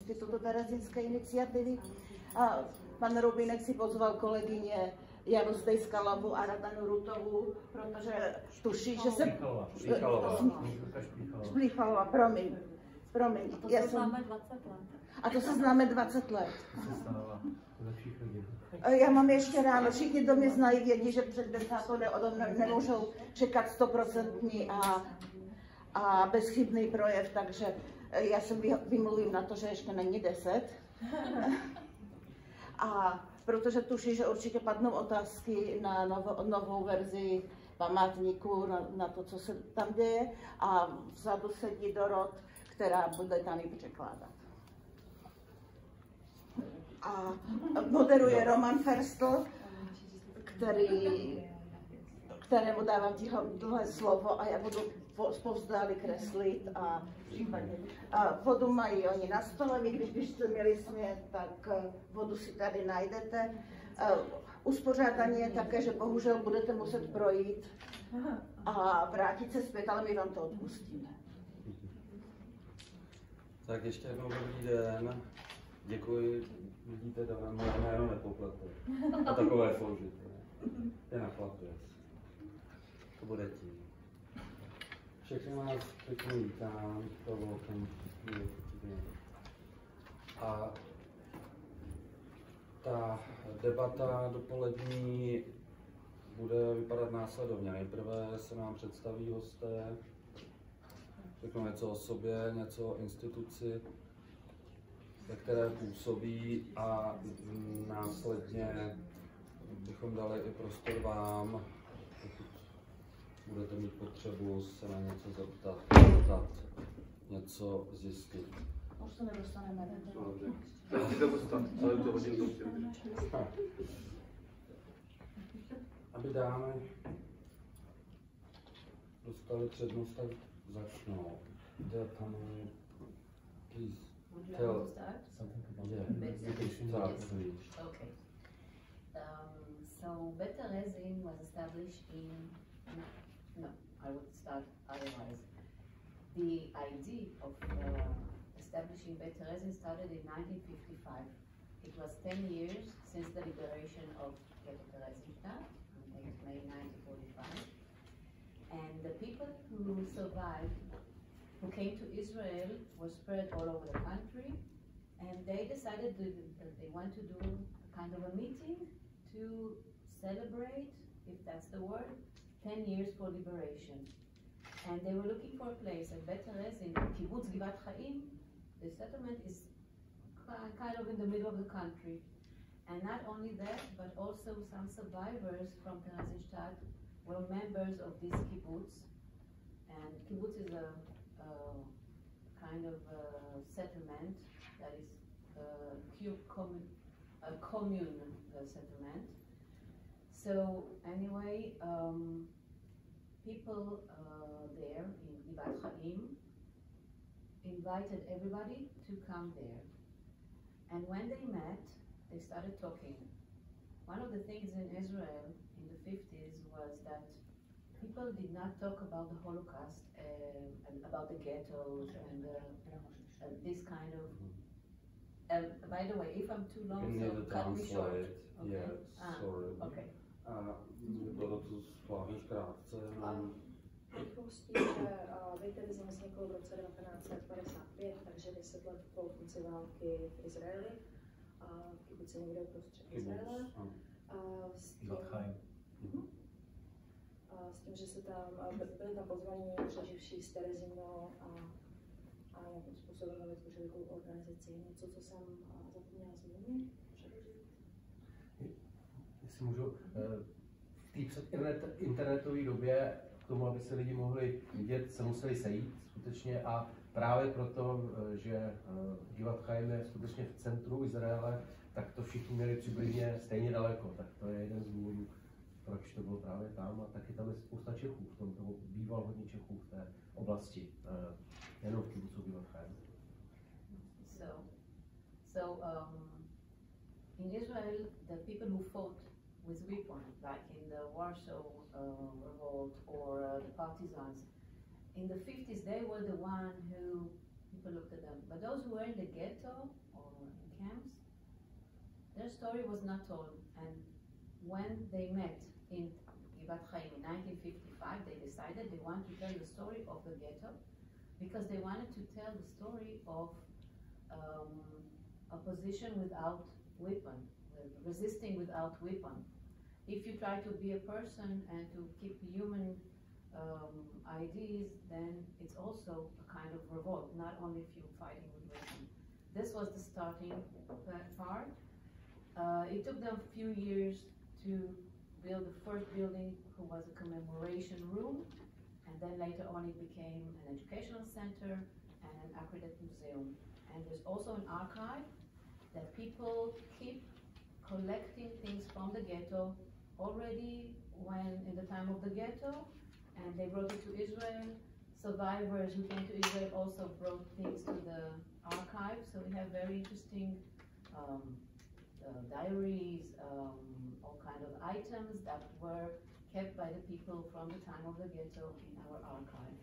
Institutu Terezínské iniciativy. A pan Rubínek si pozval kolegyně Janu Stejskalovu a Radanu Rutovou, protože tuší, že se... Šplíchalová, promiň. A to se známe 20 let. A to se známe 20 let. Já mám ještě ráno, všichni, kdo mě znají, vědí, že před 10. nemůžou čekat 100% a bezchybný projev, takže já se vymluvím na to, že ještě není 10. A protože tuší, že určitě padnou otázky na novou verzi památníku, na to, co se tam děje, a vzadu sedí Dorot, která bude tam i překládat. A moderuje Roman Ferstl, kterému dávám tohle slovo a já budu povzdáli kreslit a případně. Vodu mají oni na stole, vy když byste měli smět, tak vodu si tady najdete. Uspořádání je také, že bohužel budete muset projít a vrátit se zpět, ale my vám to odpustíme. Tak ještě jednou dobrý den. Děkuji. Vidíte, to na moje jméno nepoplete. A takové složité. Je na chlapec. To bude tím. Všechny vás pěkně vítám. A ta debata dopolední bude vypadat následovně. Nejprve se nám představí hosté, řeknu něco o sobě, něco o instituci, ve které působí, a následně bychom dali i prostor vám, pokud budete mít potřebu se na něco zeptat, něco zjistit. Už se nedostaneme. Aby dámy dostali přednost, tak začnou. Please. Tell something about Okay. So Bet Terezin was established in, no, I would start otherwise. The idea of establishing Bet Terezin started in 1955. It was 10 years since the liberation of Ghetto Terezinstadt in May 1945. And the people who survived, who came to Israel, were spread all over the country, and they decided that they want to do a kind of a meeting to celebrate, if that's the word, 10 years for liberation. And they were looking for a place, and Bet Terezin in Kibbutz Givat Chaim, the settlement is kind of in the middle of the country. And not only that, but also some survivors from Terezinstadt were members of this kibbutz. And kibbutz is a kind of settlement that is a commune settlement. So anyway, people there in Givat Chaim invited everybody to come there. And when they met, they started talking. One of the things in Israel in the 50s was that people did not talk about the Holocaust, and about the ghettos and this kind of. By the way, if I'm too long, so cut me short. Okay. Yeah, sorry. Okay. Bylo to zvláštně krátce. Rychlostí, že Bet Terezin vznikl v roce 1955, takže 10 let po konci války v Izraeli. Kibbutz někde uprostřed Izraele. S tím, že se tam byli tam pozvaní přeživší z Terezínu a nějakým způsobem vytvořili takovou organizaci. Něco, co jsem zapomněla zmínit? Jestli můžu, v té internetové době k tomu, aby se lidi mohli vidět, se museli sejít skutečně, a právě proto, že Givat Chaim je skutečně v centru Izraele, tak to všichni měli přibližně stejně daleko. Tak to je jeden z důvodů, proč to bylo právě tam. A taky tam je spousta Čechů, v tom toho býval hodně Čechů v té oblasti, jenom v kibbucu Givat Chaim. So in Israel, the people who fought with weapons, like in the Warsaw Revolt or the partisans, in the 50s, they were the one who people people looked at them. But those who were in the ghetto or in camps, their story was not told. And when they met in Givat Chaim in 1955, they decided they wanted to tell the story of the ghetto because they wanted to tell the story of opposition without weapon, resisting without weapon. If you try to be a person and to keep human ideas, then it's also a kind of revolt, not only if you're fighting with weapon. This was the starting part. It took them a few years to build the first building, who was a commemoration room, and then later on it became an educational center and an accredited museum. And there's also an archive that people keep collecting things from the ghetto already when in the time of the ghetto, and they brought it to Israel. Survivors who came to Israel also brought things to the archive, so we have very interesting diaries, all kind of items that were kept by the people from the time of the ghetto in our archive.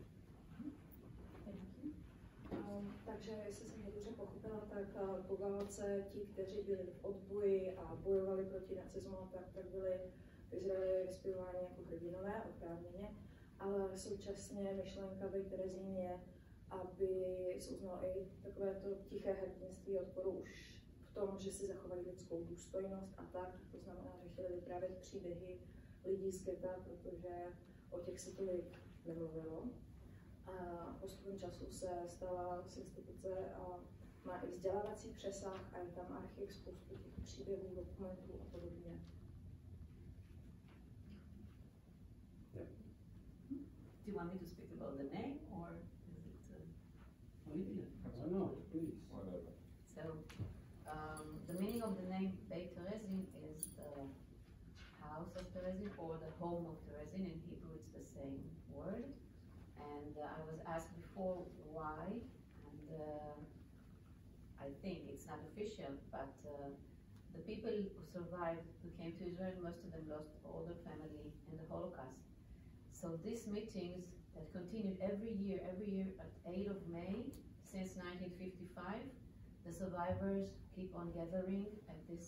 Takže jestli jsem to dobře pochopila, tak po válce ti, kteří byli v odboji a bojovali proti nacismu, tak byli v Izraeli respirováni jako hrdinové, oprávněně, ale současně myšlenka Bejt Terezín je, aby se uznalo i takové to tiché hrdinství odporu už v tom, že si zachovali lidskou důstojnost a tak. To znamená, že chtěli vyprávět příběhy lidí z geta, protože o těch se tolik nemluvilo. A postupem času se stala z instituce a má i vzdělávací přesah a je tam archiv, spoustu těch příběhů, dokumentů a podobně. Do you want me to speak about the name, or is it? No, please. So, the meaning of the name Beit Terezin is the house of Terezin or the home of Terezin. In Hebrew, it's the same word. And I was asked before why, and I think it's not official, but the people who survived, who came to Israel, most of them lost all their family in the Holocaust. So these meetings that continued every year at 8 of May since 1955, the survivors keep on gathering at this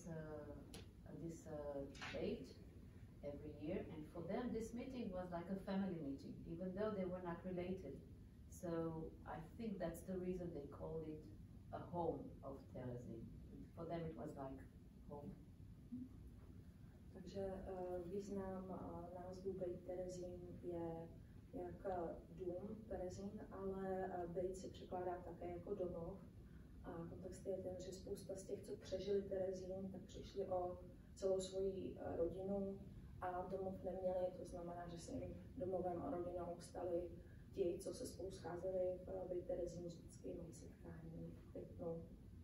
date every year, and for them this meeting was like a family meeting, even though they were not related. So I think that's the reason they called it a home of Terezin. For them it was like home. Takže význam názvu Bejt Terezín je jak dům Terezín, ale Bejt se překládá také jako domov. A kontext je ten, že spousta z těch, co přežili Terezín, tak přišli o celou svoji rodinu a domov neměli, to znamená, že se jim domovem a rodinou stali ti, co se spolu scházeli v Bejt Terezín, vždycky mají setkání v květnu.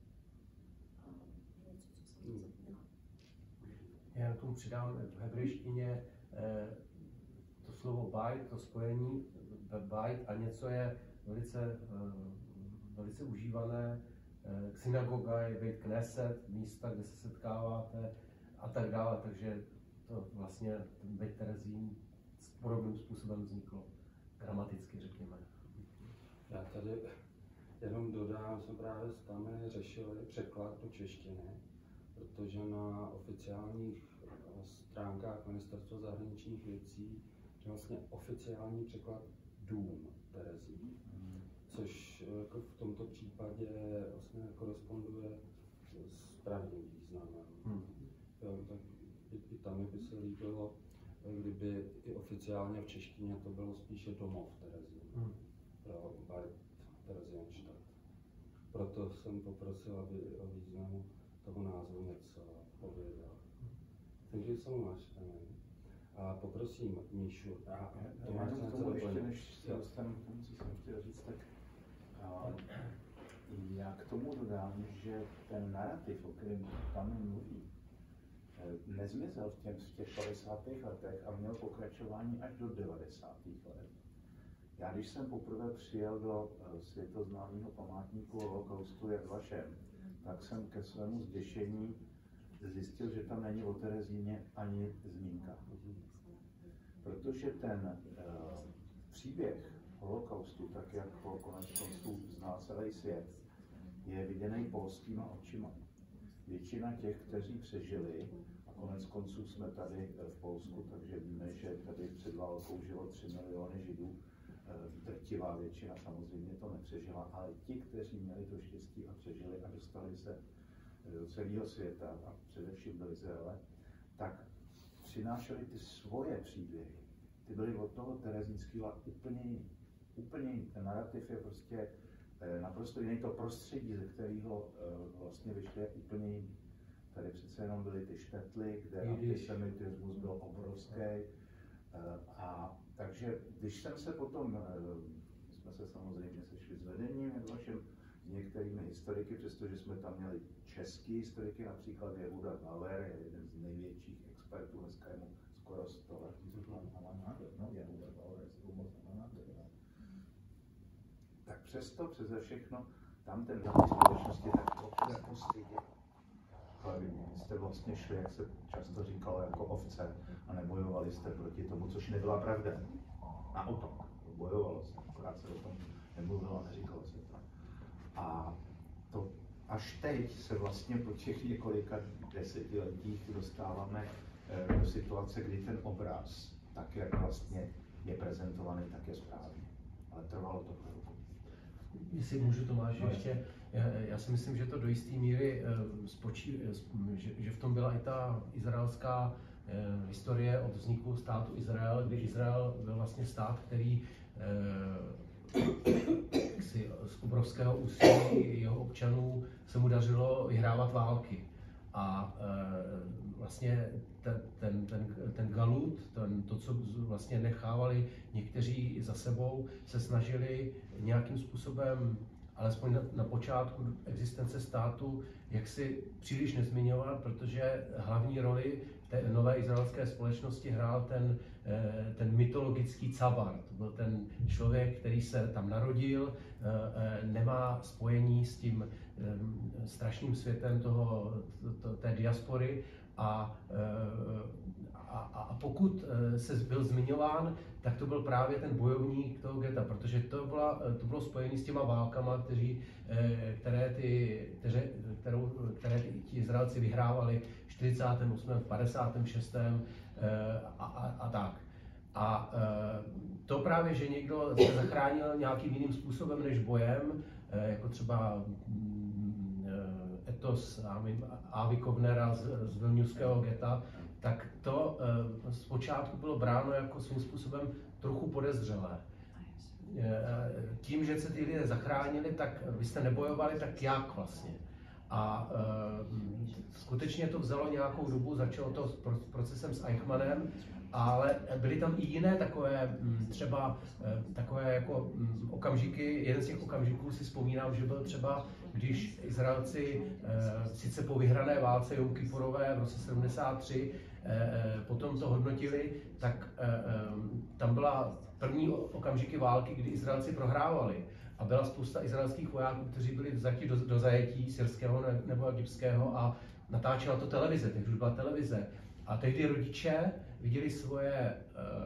Já k tomu přidám v hebrejštině to slovo bajt, to spojení bajt a něco je velice užívané. Synagoga je bejt kneset, místa, kde se setkáváte a tak dále, takže to vlastně ten Bejt Terezín podobným způsobem vzniklo, gramaticky řekněme. Já tady jenom dodám, jsme právě s Tami řešili překlad do češtiny, protože na oficiálních stránkách Ministerstva zahraničních věcí je vlastně oficiální překlad dům Terezín, což jako v tomto případě vlastně koresponduje s pravým významem. Tak i tam by se líbilo, kdyby i oficiálně v češtině to bylo spíše domov Terezín, pro Bejt Terezínstadt. Proto jsem poprosil, aby o významu toho názvu něco pověděl. Thank you so much. A poprosím Míšu. To máš něco doplnit. Než si dostanu k tomu, co jsem chtěl říct, tak já k tomu dodám, že ten narrativ, o kterém tam mluví, nezmizel v těch 50. letech a měl pokračování až do 90. let. Já když jsem poprvé přijel do světoznámého památníku holokaustu Yad Vashem, tak jsem ke svému zděšení zjistil, že tam není o Terezíně ani zmínka. Protože ten příběh holokaustu, tak jak ho konec konců zná celý svět, je viděný polskýma očima. Většina těch, kteří přežili, a konec konců jsme tady v Polsku, takže víme, že tady před válkou žilo 3 miliony Židů, drtivá většina samozřejmě to nepřežila, ale ti, kteří měli to štěstí a přežili a dostali se do celého světa a především do Izraele, tak přinášeli ty svoje příběhy. Ty byly od toho terezínského úplně jiný. Úplně jiný. Ten narrativ je prostě naprosto jiný. To prostředí, ze kterého vlastně vyšlo, je úplně jiný. Tady přece jenom byly ty štetly, kde antisemitismus byl obrovský. A takže když jsem se potom, jsme se samozřejmě sešli s vedením vaším, s některými historiky, přestože jsme tam měli český historiky, například Jehuda Bauer, je jeden z největších expertů, dneska je mu skoro 100 let. Tak přesto, přeze všechno, tam ten západ společnosti tak občas styděl. Vy jste vlastně šli, jak se často říkalo, jako ovce a nebojovali jste proti tomu, což nebyla pravda. Naopak, bojovalo se, akorát se o tom nemluvilo a neříkalo se to. A to až teď se vlastně po těch několika desetiletích dostáváme do situace, kdy ten obraz, tak jak vlastně je prezentovaný, tak je správný. Ale trvalo to chvilku. Jestli můžu, Tomáš, ještě, já si myslím, že to do jisté míry že v tom byla i ta izraelská historie od vzniku státu Izrael, kdy Izrael byl vlastně stát, který z obrovského úsilí jeho občanů se mu dařilo vyhrávat války. A vlastně ten galut, to, co vlastně nechávali někteří za sebou, se snažili nějakým způsobem, alespoň na počátku existence státu, jak si příliš nezmiňovat, protože hlavní roli té nové izraelské společnosti hrál ten mytologický cabar. To byl ten člověk, který se tam narodil, nemá spojení s tím strašným světem té diaspory a pokud se byl zmiňován, tak to byl právě ten bojovník toho geta, protože to bylo spojené s těma válkama, které ti Izraelci vyhrávali v 48., v 56. a tak. A to právě, že někdo se zachránil nějakým jiným způsobem než bojem, jako třeba etos Avi Kovnera z vilniuského geta, tak to zpočátku bylo bráno jako svým způsobem trochu podezřelé. Tím, že se ty lidé zachránili, tak vy jste nebojovali, tak jak vlastně? A skutečně to vzalo nějakou dobu, začalo to s procesem s Eichmannem, ale byly tam i jiné takové, třeba takové jako okamžiky. Jeden z těch okamžiků si vzpomínám, že byl třeba, když Izraelci sice po vyhrané válce Jom Kipurové v roce 73 potom to hodnotili, tak tam byla první okamžiky války, kdy Izraelci prohrávali. A byla spousta izraelských vojáků, kteří byli vzati do zajetí syrského nebo egyptského a natáčela to televize, takže už byla televize. A tehdy rodiče viděli svoje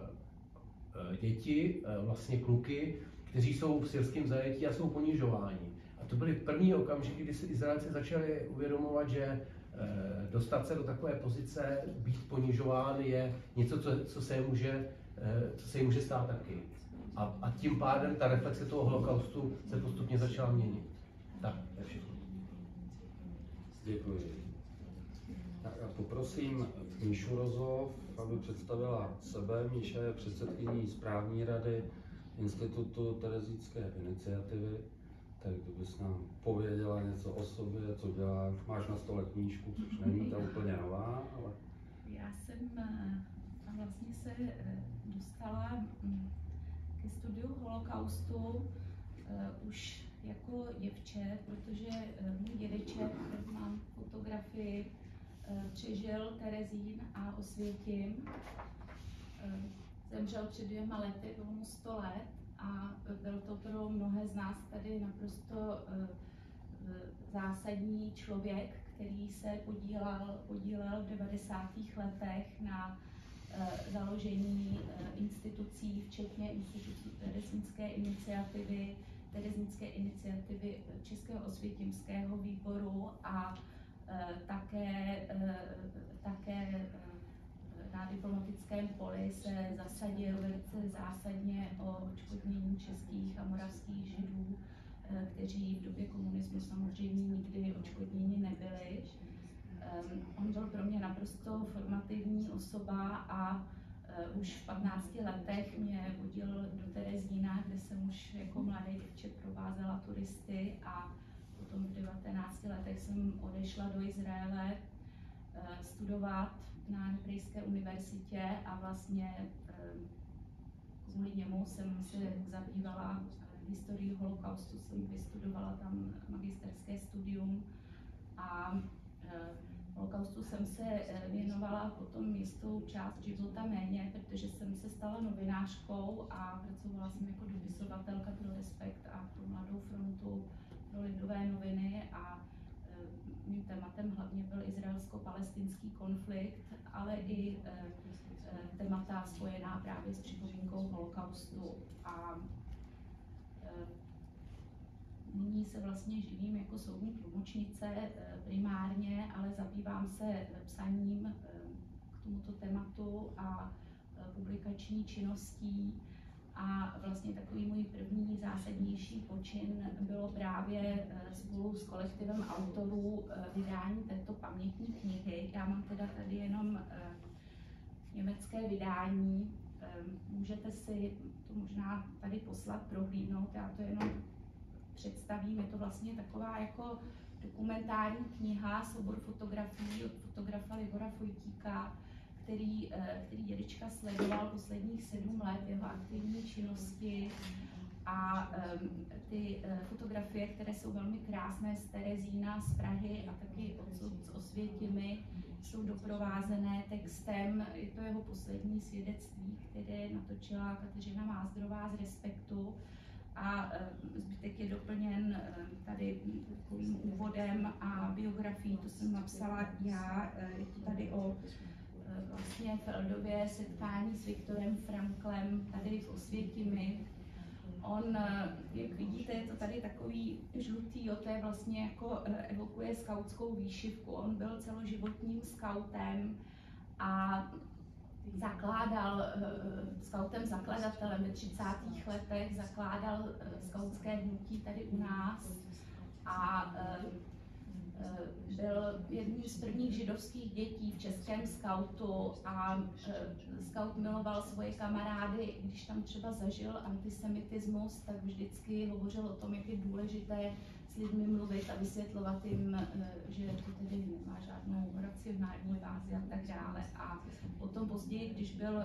děti, vlastně kluky, kteří jsou v syrském zajetí a jsou ponižováni. A to byly první okamžiky, kdy si Izraelci začali uvědomovat, že dostat se do takové pozice, být ponižován je něco, co se jim může stát taky. A tím pádem ta reflexe toho holokaustu se postupně začala měnit. Tak, to je všechno. Děkuji. Tak a poprosím Míšu Rozov, aby představila sebe. Míša je předsedkyní správní rady Institutu Terezínské iniciativy. Tak kdybys nám pověděla něco o sobě, co děláš. Máš na stole knížku, což není ta úplně nová, ale... Já jsem vlastně se dostala ke studiu holokaustu už jako děvče, protože můj dědeček, mám fotografii, přežil Terezín a Osvětim. Zemřel před 2 lety, bylo mu 100 let a byl to pro mnohé z nás tady naprosto zásadní člověk, který se podílel v 90. letech na založení institucí, včetně institucí Terezínské iniciativy Českého osvětimského výboru a také na diplomatickém poli se zasadil velice zásadně o odškodnění českých a moravských Židů, kteří v době komunismu samozřejmě nikdy odškodněni nebyli. On byl pro mě naprosto formativní osoba a už v 15 letech mě vodil do Terezína, kde jsem už jako mladé děvče provázela turisty a potom v 19 letech jsem odešla do Izraele studovat na Hebrejské univerzitě a vlastně kvůli němu jsem se zabývala historií holokaustu, jsem vystudovala tam magisterské studium a holokaustu jsem se věnovala potom jistou část života méně, protože jsem se stala novinářkou a pracovala jsem jako dopisovatelka pro Respekt a pro Mladou frontu, pro Lidové noviny a mým tématem hlavně byl izraelsko-palestinský konflikt, ale i témata spojená právě s připomínkou holokaustu. A nyní se vlastně živím jako soudní tlumočnice primárně, ale zabývám se psaním k tomuto tématu a publikační činností. A vlastně takový můj první zásadnější počin bylo právě spolu s kolektivem autorů vydání této pamětní knihy. Já mám teda tady jenom německé vydání. Můžete si to možná tady poslat, prohlídnout, já to jenom představím. Je to vlastně taková jako dokumentární kniha, soubor fotografií od fotografa Libora Fojtíka, který dědečka sledoval posledních 7 let jeho aktivní činnosti a ty fotografie, které jsou velmi krásné z Terezína, z Prahy a taky odsud z Osvětimi, jsou doprovázené textem. Je to jeho poslední svědectví, které natočila Kateřina Mázdrová z Respektu a zbytek je doplněn tady takovým úvodem a biografií, to jsem napsala já. Je to tady o vlastně Feldově setkání s Viktorem Franklem tady v Osvětimi. On, jak vidíte, je to tady takový žlutý, to je vlastně jako evokuje skautskou výšivku. On byl celoživotním skautem a skautem zakladatelem ve 30. letech, zakládal skautské hnutí tady u nás a byl jedním z prvních židovských dětí v českém skautu a skaut miloval svoje kamarády, když tam třeba zažil antisemitismus, tak vždycky hovořil o tom, jak je důležité s lidmi mluvit a vysvětlovat jim, že to tedy nemá žádnou racionální bázi a tak dále. A potom později, když byl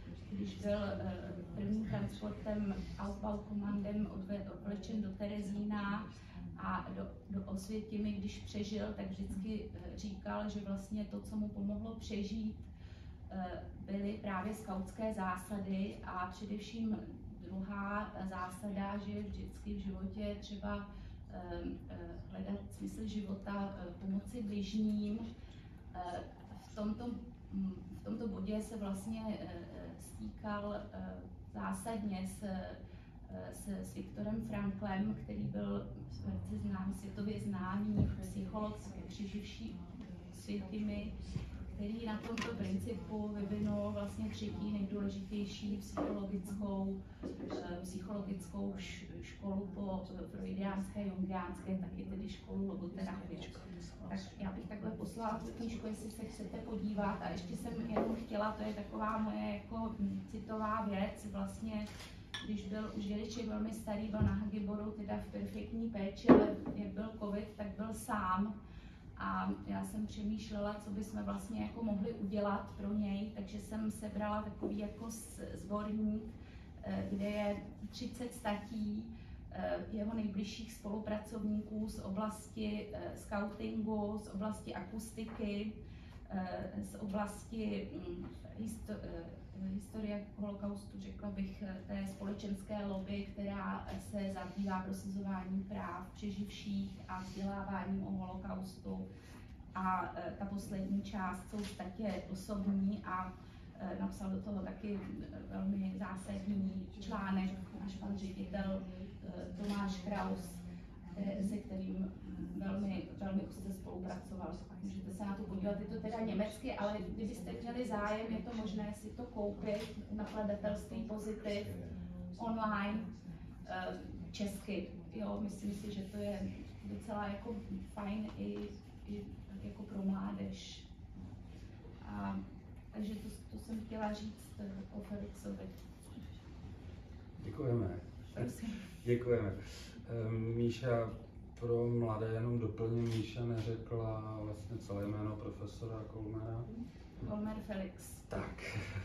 prvním transportem Aufbaukommandem odvlečen do Terezína a do Osvětimi, když přežil, tak vždycky říkal, že vlastně to, co mu pomohlo přežít, byly právě skautské zásady a především druhá zásada, že vždycky v životě třeba hledat smysl života, pomoci bližním. V tomto bodě se vlastně stýkal zásadně s Viktorem Franklem, který byl světově známý psycholog, přeživší Osvětimi, který na tomto principu vyvinul vlastně třetí nejdůležitější psychologickou školu po freudiánské, jungiánské, taky tedy školu logoterapie. Tak já bych takhle poslala tu knížku, jestli se chcete podívat. A ještě jsem jenom chtěla, to je taková moje jako citová věc, vlastně když byl už dědeček velmi starý, byl na Hagiboru, teda v perfektní péči, ale jak byl covid, tak byl sám. A já jsem přemýšlela, co bychom vlastně jako mohli udělat pro něj, takže jsem sebrala takový jako sborník, kde je 30 statí jeho nejbližších spolupracovníků z oblasti skautingu, z oblasti akustiky, z oblasti historie holokaustu, řekla bych, té společenské lobby, která se zabývá prosazováním práv přeživších a vzděláváním o holokaustu. A ta poslední část jsou statě osobní a napsal do toho taky velmi zásadní článek náš pan ředitel Tomáš Kraus, se kterým velmi úzce spolupracoval. Můžete se na to podívat, je to teda německy, ale kdybyste měli zájem, je to možné si to koupit v nakladatelství Pozitiv online česky. Jo, myslím si, že to je docela jako fajn i jako pro mládež. Takže to jsem chtěla říct o Felixovi. Děkujeme. Prosím. Děkujeme. Míša, pro mladé jenom doplním, Míša neřekla vlastně celé jméno profesora Kollmera. Kollmer Felix. Tak.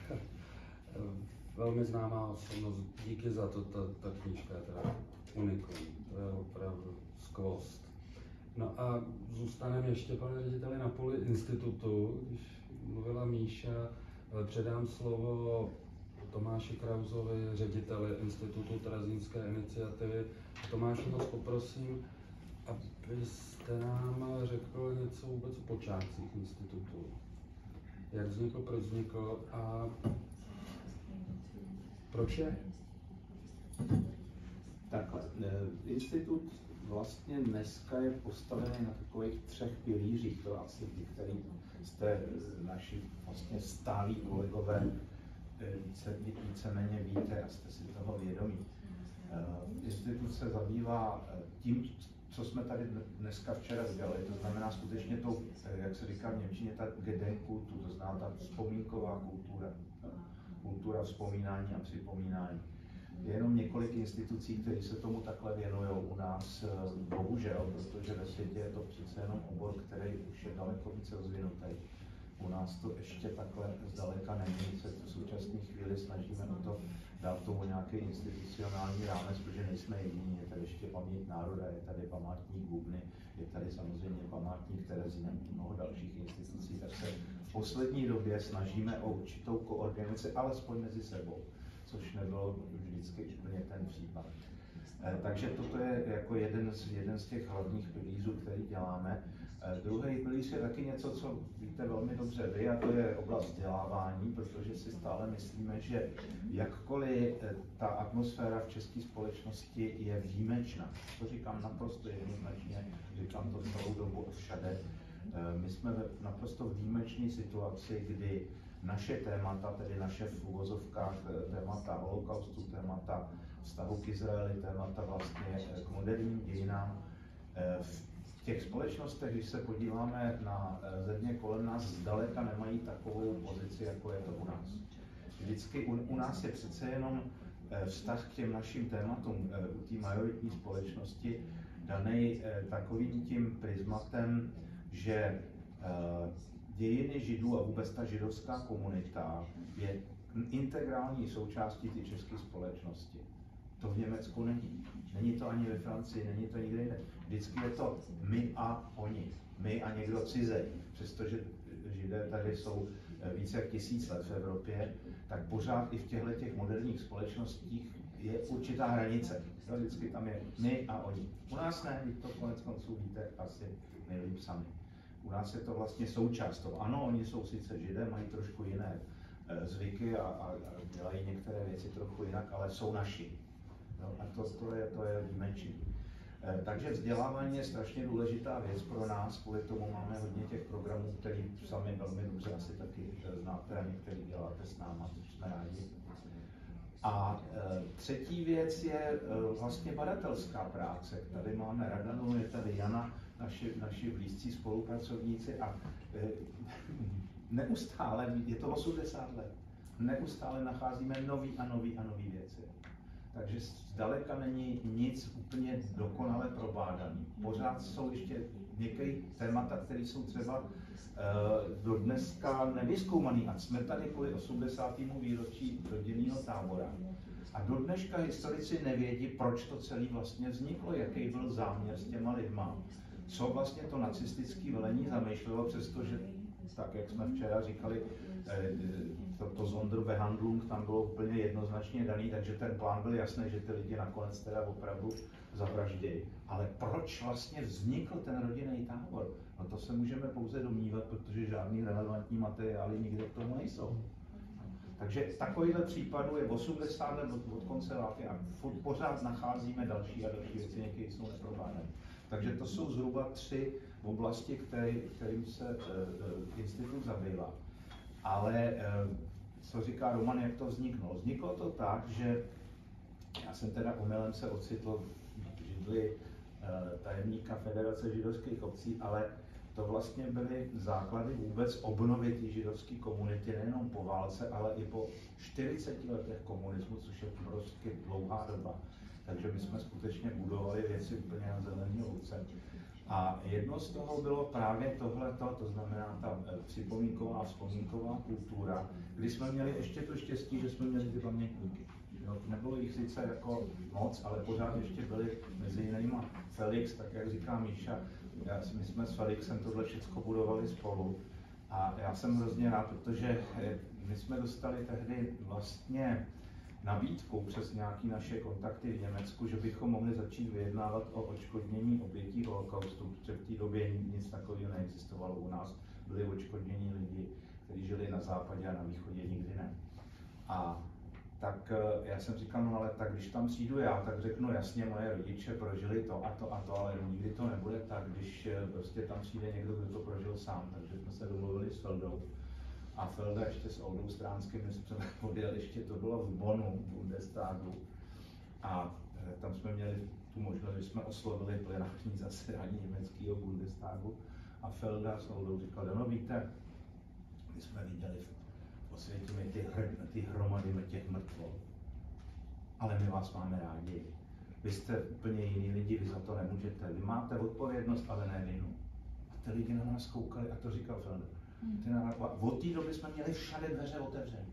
Velmi známá osobnost, díky za to, ta knížka je teda unikum, to je opravdu skvost. No a zůstaneme ještě, pane řediteli, na poli institutu, když mluvila Míša, předám slovo Tomáši Krausovi, řediteli Institutu Terezínské iniciativy. Tomáši, moc poprosím, abyste nám řekl něco vůbec o počátcích institutu. Jak vznikl, proč vznikl a proč je? Takhle, institut vlastně dneska je postavený na takových 3 pilířích, to asi ty, který jste naši vlastně stálí kolegové víceméně víte a jste si toho vědomí. Institut se zabývá tím, co jsme tady dneska včera udělali, to znamená skutečně tou, jak se říká v němčině, ta Gedenkkultur, to znamená ta vzpomínková kultura, kultura vzpomínání a připomínání. Je jenom několik institucí, které se tomu takhle věnují u nás, bohužel, protože ve světě je to přece jenom obor, který už je daleko více rozvinutý. U nás to ještě takhle zdaleka není, se v současné chvíli snažíme o to dát tomu nějaký institucionální rámec, protože nejsme jediní, je tady ještě paměť národa, je tady památník Bubny, je tady samozřejmě památník Terezína, mnoho dalších institucí, tak se v poslední době snažíme o určitou koordinaci, alespoň mezi sebou, což nebylo vždycky úplně ten případ. Takže toto je jako jeden z těch hlavních pilířů, který děláme. Druhý pilíř je taky něco, co víte velmi dobře vy, a to je oblast vzdělávání, protože si stále myslíme, že jakkoliv ta atmosféra v české společnosti je výjimečná, to říkám naprosto jednoznačně, říkám to celou dobu a všade, my jsme v naprosto výjimečné situaci, kdy naše témata, tedy naše v uvozovkách témata holokaustu, témata vztahu k Izraeli, témata vlastně k moderním dějinám, v těch společnostech, když se podíváme na země kolem nás, zdaleka nemají takovou pozici, jako je to u nás. Vždycky u nás je přece jenom vztah k těm našim tématům u té majoritní společnosti daný takovým tím prismatem, že dějiny Židů a vůbec ta židovská komunita je integrální součástí té české společnosti. To v Německu není. Není to ani ve Francii, není to nikde jinde. Vždycky je to my a oni. My a někdo cizej. Přestože Židé tady jsou více jak 1000 let v Evropě, tak pořád i v těchto moderních společnostích je určitá hranice. Vždycky tam je my a oni. U nás ne, vy to konec konců víte asi nejlíp sami. U nás je to vlastně součást toho. Ano, oni jsou sice Židé, mají trošku jiné zvyky a dělají některé věci trochu jinak, ale jsou naši. No, a to je výjimečný. Takže vzdělávání je strašně důležitá věc pro nás, kvůli tomu máme hodně těch programů, které sami velmi dobře asi taky znáte a některý děláte s náma, což jsme rádi. A třetí věc je vlastně badatelská práce. Tady máme Radanu, je tady Jana, naši blízcí spolupracovníci a neustále, je to 80 let, neustále nacházíme nový a nový věci. Takže zdaleka není nic úplně dokonale probádaný. Pořád jsou ještě některé témata, které jsou třeba do dneska nevyzkoumaný. A jsme tady kvůli 80. výročí rodinného tábora. A do dneška historici nevědí, proč to celé vlastně vzniklo, jaký byl záměr s těma lidma. Co vlastně to nacistické velení zamýšlelo, přestože, tak jak jsme včera říkali, to Sonderbehandlung tam bylo úplně jednoznačně daný, takže ten plán byl jasný, že ty lidi nakonec teda opravdu zavraždějí. Ale proč vlastně vznikl ten rodinný tábor? No to se můžeme pouze domnívat, protože žádný relevantní materiály nikde k tomu nejsou. Takže takovýhle případů je 80 let od konce války a pořád nacházíme další a další věci, někdy jsou neprobádané. Takže to jsou zhruba 3 oblasti, kterým se institut zabývá. Ale co říká Roman, jak to vzniklo? Vzniklo to tak, že já jsem teda omylem se ocitl v židli tajemníka Federace židovských obcí, ale to vlastně byly základy vůbec obnovy té židovské komunity nejenom po válce, ale i po 40 letech komunismu, což je prostě dlouhá doba. Takže my jsme skutečně budovali věci úplně na zelený louce. A jedno z toho bylo právě tohleto, to znamená ta připomínková, vzpomínková kultura, kdy jsme měli ještě to štěstí, že jsme měli ty pamětníky. Jo, nebylo jich sice jako moc, ale pořád ještě byli mezi jinýma Felix, tak jak říká Míša, my jsme s Felixem tohle všechno budovali spolu. A já jsem hrozně rád, protože my jsme dostali tehdy vlastně nabídku přes nějaké naše kontakty v Německu, že bychom mohli začít vyjednávat o odškodnění obětí holokaustu, protože v té době nic takového neexistovalo u nás. Byli odškodnění lidi, kteří žili na západě a na východě nikdy ne. A tak já jsem říkal, no ale tak když tam přijdu já, tak řeknu jasně, moje rodiče prožili to a to, ale nikdy to nebude tak, když prostě tam přijde někdo, kdo to prožil sám. Takže jsme se domluvili s Feldou. A Felda ještě s Oldou Stránským, my jsme odjeli, ještě to bylo v Bonnu, v Bundestagu. A tam jsme měli tu možnost, že jsme oslovili plenární zasedání německého Bundestagu. A Felda s Oldou říkal, no víte, my jsme viděli v Osvětimi ty hromady těch mrtvol, ale my vás máme rádi. Vy jste úplně jiný lidi, vy za to nemůžete. Vy máte odpovědnost, ale ne vinu. A ty lidi na nás koukali a to říkal Felda. Od té doby jsme měli všade dveře otevřené.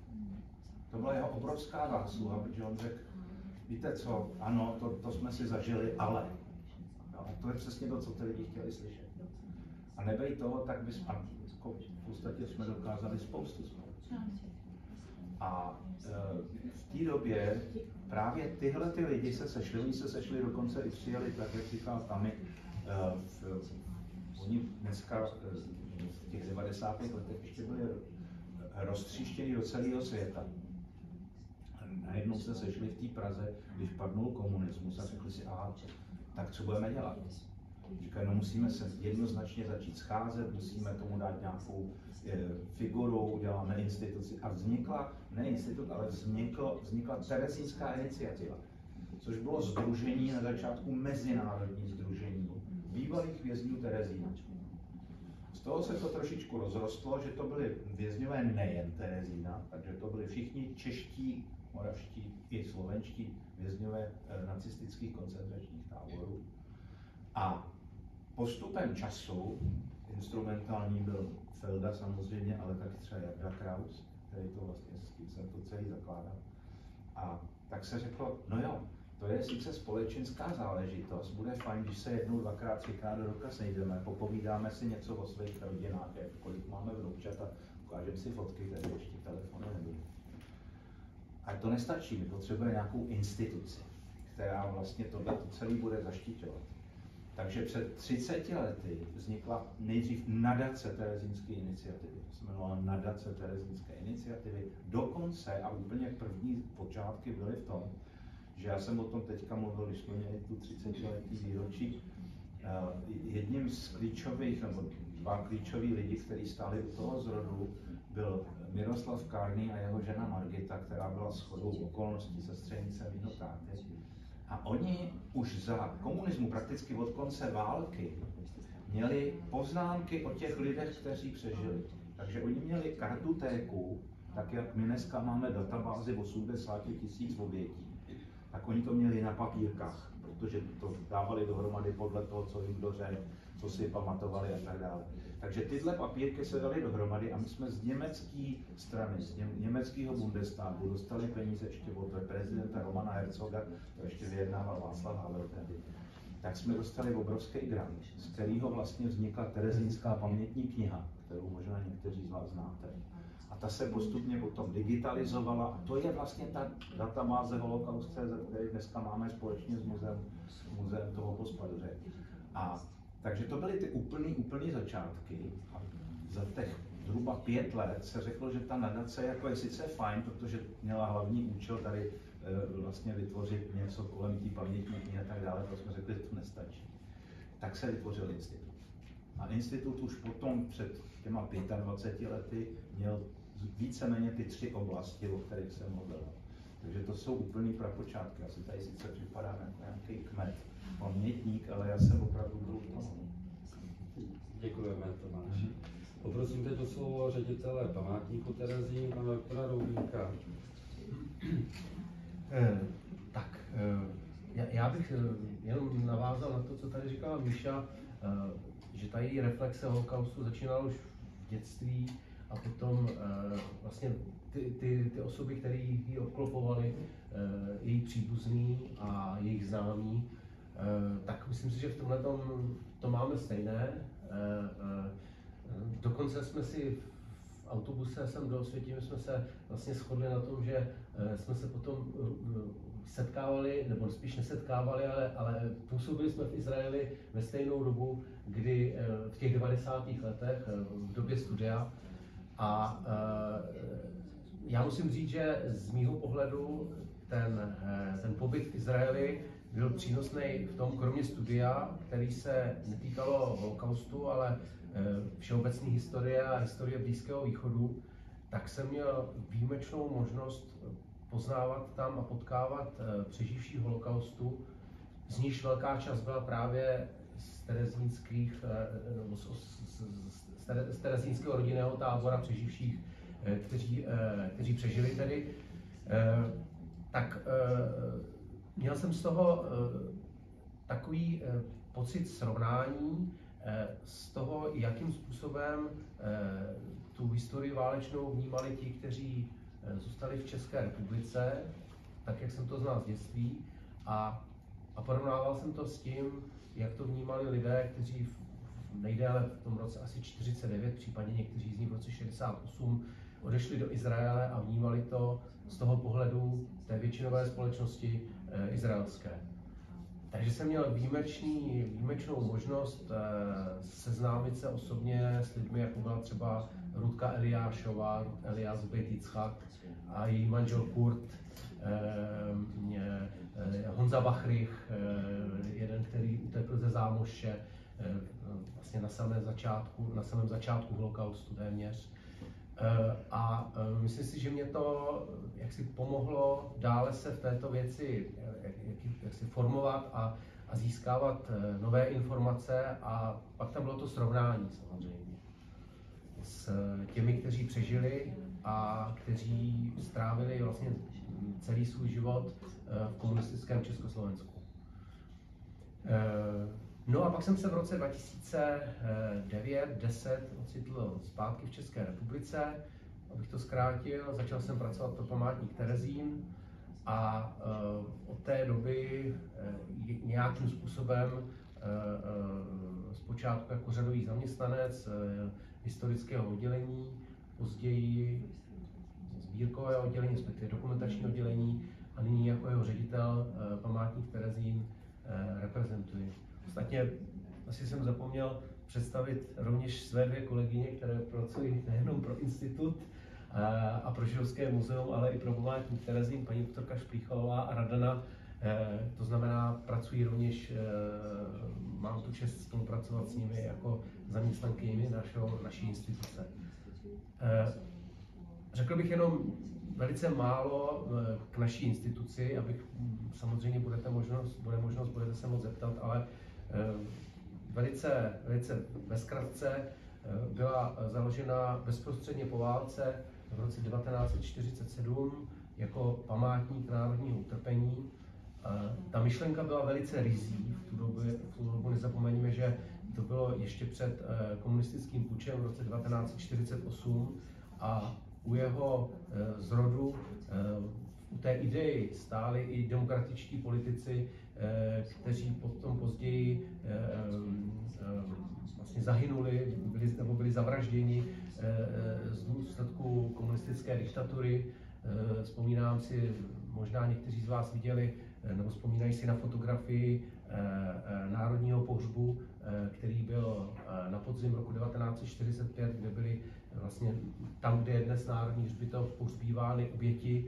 To byla jeho obrovská zásluha, protože on řekl, víte co, ano, to jsme si zažili, ale. No, a to je přesně to, co ty lidi chtěli slyšet. A nebej toho, tak bychom, v podstatě jsme dokázali spoustu spolu. A v té době právě tyhle ty lidi se sešli, oni se sešli dokonce i přijeli, tak jak říkal Tami, oni dneska v těch 90. letech ještě byli roztříštěni do celého světa. Najednou se sešli v té Praze, když padnul komunismus a řekli si, aha, tak co budeme dělat? Říkají, no musíme se jednoznačně začít scházet, musíme tomu dát nějakou figuru, uděláme instituci. A vznikla, ne institut, ale vznikla Terezínská iniciativa, což bylo sdružení na začátku mezinárodní sdružení bývalých vězňů Terezína. Z toho se to trošičku rozrostlo, že to byli vězňové nejen Terezína, takže to byli všichni čeští, moravští i slovenští vězňové nacistických koncentračních táborů. A postupem času, instrumentální byl Felda samozřejmě, ale taky třeba Jarda Kraus, který to vlastně, s tím jsem to celý zakládal. A tak se řeklo, no jo, to je sice společenská záležitost, bude fajn, když se jednou, dvakrát, třikrát do roka sejdeme, popovídáme si něco o svých rodinách, kolik máme vnoučat a ukážeme si fotky, tady ještě telefony nebyly. Ale to nestačí, my potřebujeme nějakou instituci, která vlastně tohle celý bude zaštiťovat. Takže před 30 lety vznikla nejdřív nadace Terezínské iniciativy. To se jmenovala nadace Terezínské iniciativy. Dokonce a úplně první počátky byly v tom, že já jsem o tom teďka mluvil, když jsme měli tu 30letý výročí. Jedním z klíčových, nebo dva klíčoví lidi, kteří stáli u toho zrodu, byl Miroslav Kárný a jeho žena Margita, která byla shodou okolností sestřenice Vinotáty. A oni už za komunismu, prakticky od konce války, měli poznámky o těch lidech, kteří přežili. Takže oni měli kartotéku, tak jak my dneska máme databázi 80 000 obětí, tak oni to měli na papírkách, protože to dávali dohromady podle toho, co jim kdo řekl, co si pamatovali a tak dále. Takže tyhle papírky se daly dohromady a my jsme z německé strany, z německého Bundestagu dostali peníze ještě od prezidenta Romana Herzoga, to ještě vyjednával Václav Havel tehdy. Tak jsme dostali obrovský grant, z kterého vlastně vznikla Terezínská pamětní kniha, kterou možná někteří z vás znáte. A ta se postupně potom digitalizovala a to je vlastně ta databáze Holocaust.cz, který dneska máme společně s muzeem toho Pospaduře. A Takže to byly ty úplný začátky. A za těch zhruba 5 let se řeklo, že ta nadace jako je sice fajn, protože měla hlavní účel tady vlastně vytvořit něco kolem té pamětní knihy a tak dále, to jsme řekli, že to nestačí. Tak se vytvořil institut. A institut už potom před těma 25 lety měl víceméně ty 3 oblasti, o kterých jsem mluvil. Takže to jsou úplný prapočátky. Asi tady sice připadám jako nějaký kmet, pamětník, ale já jsem opravdu byl toho. Děkujeme, Tomáši. Poprosím teď o slovo ředitele památníku Terezín, pana doktora Roubínka. Já bych jenom navázal na to, co tady říkala Míša, že ta její reflexe holokaustu začínala už v dětství a potom vlastně ty osoby, které ji obklopovaly, její příbuzný a jejich známí, tak myslím si, že v tomhle to máme stejné. Dokonce jsme si v autobuse sem do Osvětimi jsme se vlastně shodli na tom, že jsme se potom setkávali, nebo spíš nesetkávali, ale působili jsme v Izraeli ve stejnou dobu, kdy v těch 90. letech, v době studia. A já musím říct, že z mýho pohledu ten pobyt v Izraeli byl přínosný v tom, kromě studia, který se netýkalo holokaustu, ale všeobecné historie a historie Blízkého východu, tak jsem měl výjimečnou možnost poznávat tam a potkávat přeživší holokaustu, z níž velká část byla právě z terezínských, nebo z terezínského rodinného tábora přeživších, kteří přežili tedy. Tak měl jsem z toho takový pocit srovnání z toho, jakým způsobem tu historii válečnou vnímali ti, kteří zůstali v České republice, tak jak jsem to znal z dětství, a porovnával jsem to s tím, jak to vnímali lidé, kteří nejdéle v tom roce asi 49, případně někteří z nich v roce 68, odešli do Izraele a vnímali to z toho pohledu té většinové společnosti izraelské. Takže jsem měl výjimečnou možnost seznámit se osobně s lidmi, jako byla třeba Rutka Eliášová, Eliáš Beit Yitzchak a její manžel Kurt, Honza Bachrich, jeden, který utekl ze Zámoště vlastně na samém začátku holokaustu téměř. A myslím si, že mě to jaksi pomohlo dále se v této věci jaksi formovat a získávat nové informace, a pak tam bylo to srovnání samozřejmě s těmi, kteří přežili a kteří strávili vlastně celý svůj život v komunistickém Československu. No a pak jsem se v roce 2009-10 ocitl zpátky v České republice, abych to zkrátil. Začal jsem pracovat pro památník Terezín a od té doby nějakým způsobem zpočátku jako řadový zaměstnanec historického oddělení, později sbírkového oddělení, respektive dokumentačního oddělení, a nyní jako jeho ředitel památník Terezín reprezentuji. Ostatně asi jsem zapomněl představit rovněž své 2 kolegyně, které pracují nejenom pro institut a pro Židovské muzeum, ale i pro památník Terezín, paní doktorka Šplíchalová a Radana. To znamená, pracují rovněž, mám tu čest spolupracovat s nimi jako zaměstnankyni naší instituce. Řekl bych jenom velice málo k naší instituci, abych samozřejmě budete se moct zeptat, ale velice ve zkratce byla založena bezprostředně po válce v roce 1947 jako památník národního utrpení. Ta myšlenka byla velice rizí v tu dobu nezapomeňme, že to bylo ještě před komunistickým pučem v roce 1948 a u jeho zrodu, u té ideji stáli i demokratičtí politici, kteří potom později vlastně zahynuli, byli zavražděni z důsledku komunistické diktatury. Vzpomínám si, možná někteří z vás viděli, nebo vzpomínají si na fotografii národního pohřbu který byl na podzim roku 1945, kde byly vlastně tam, kde je dnes Národní hřbitov, pohřbívány oběti,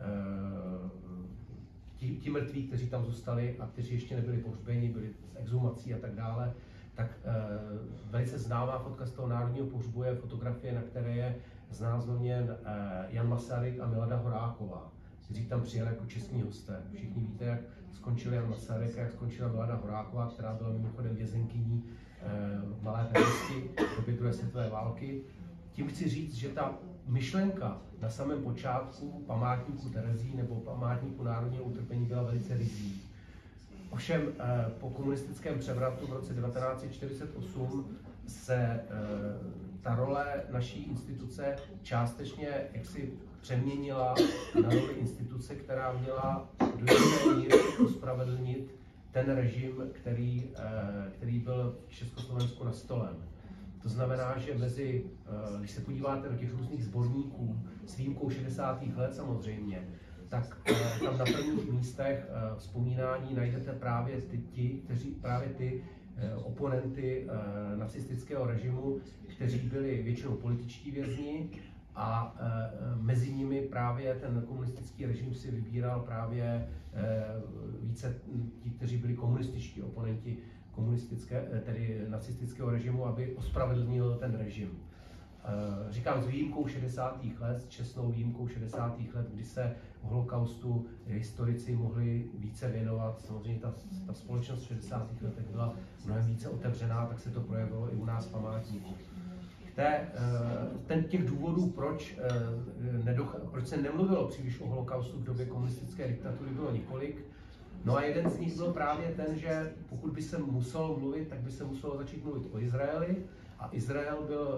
ti mrtví, kteří tam zůstali a kteří ještě nebyli pohřbeni, byli z exhumací a tak dále, tak velice známá fotka z toho národního pohřbu je fotografie, na které je znázorněn Jan Masaryk a Milada Horáková, kteří tam přijeli jako čestní hosté. Všichni víte, jak skončil Jan Masaryk a jak skončila Milada Horáková, která byla mimochodem vězenkyní v Malé Petrosti v době druhé světové války. Tím chci říct, že ta myšlenka na samém počátku památníku Terezí nebo památníku národního utrpení byla velice rizí. Ovšem po komunistickém převratu v roce 1948 se ta role naší instituce částečně jaksi přeměnila na roli instituce, která měla do jisté míry ospravedlnit ten režim, který byl v Československu nastolen. To znamená, že když se podíváte do těch různých sborníků, s výjimkou 60. let samozřejmě, tak tam na prvních místech vzpomínání najdete právě ty oponenty nacistického režimu, kteří byli většinou političtí vězni a mezi nimi právě ten komunistický režim si vybíral právě více ti, kteří byli komunističtí oponenti tedy nacistického režimu, aby ospravedlnil ten režim. Říkám s výjimkou 60. let, s čestnou výjimkou 60. let, kdy se holokaustu historici mohli více věnovat. Samozřejmě ta společnost v 60. letech byla mnohem více otevřená, tak se to projevilo i u nás v památníku. Těch důvodů, proč se nemluvilo příliš o holokaustu v době komunistické diktatury, bylo několik. No a jeden z nich byl právě ten, že pokud by se muselo mluvit, tak by se muselo začít mluvit o Izraeli. A Izrael byl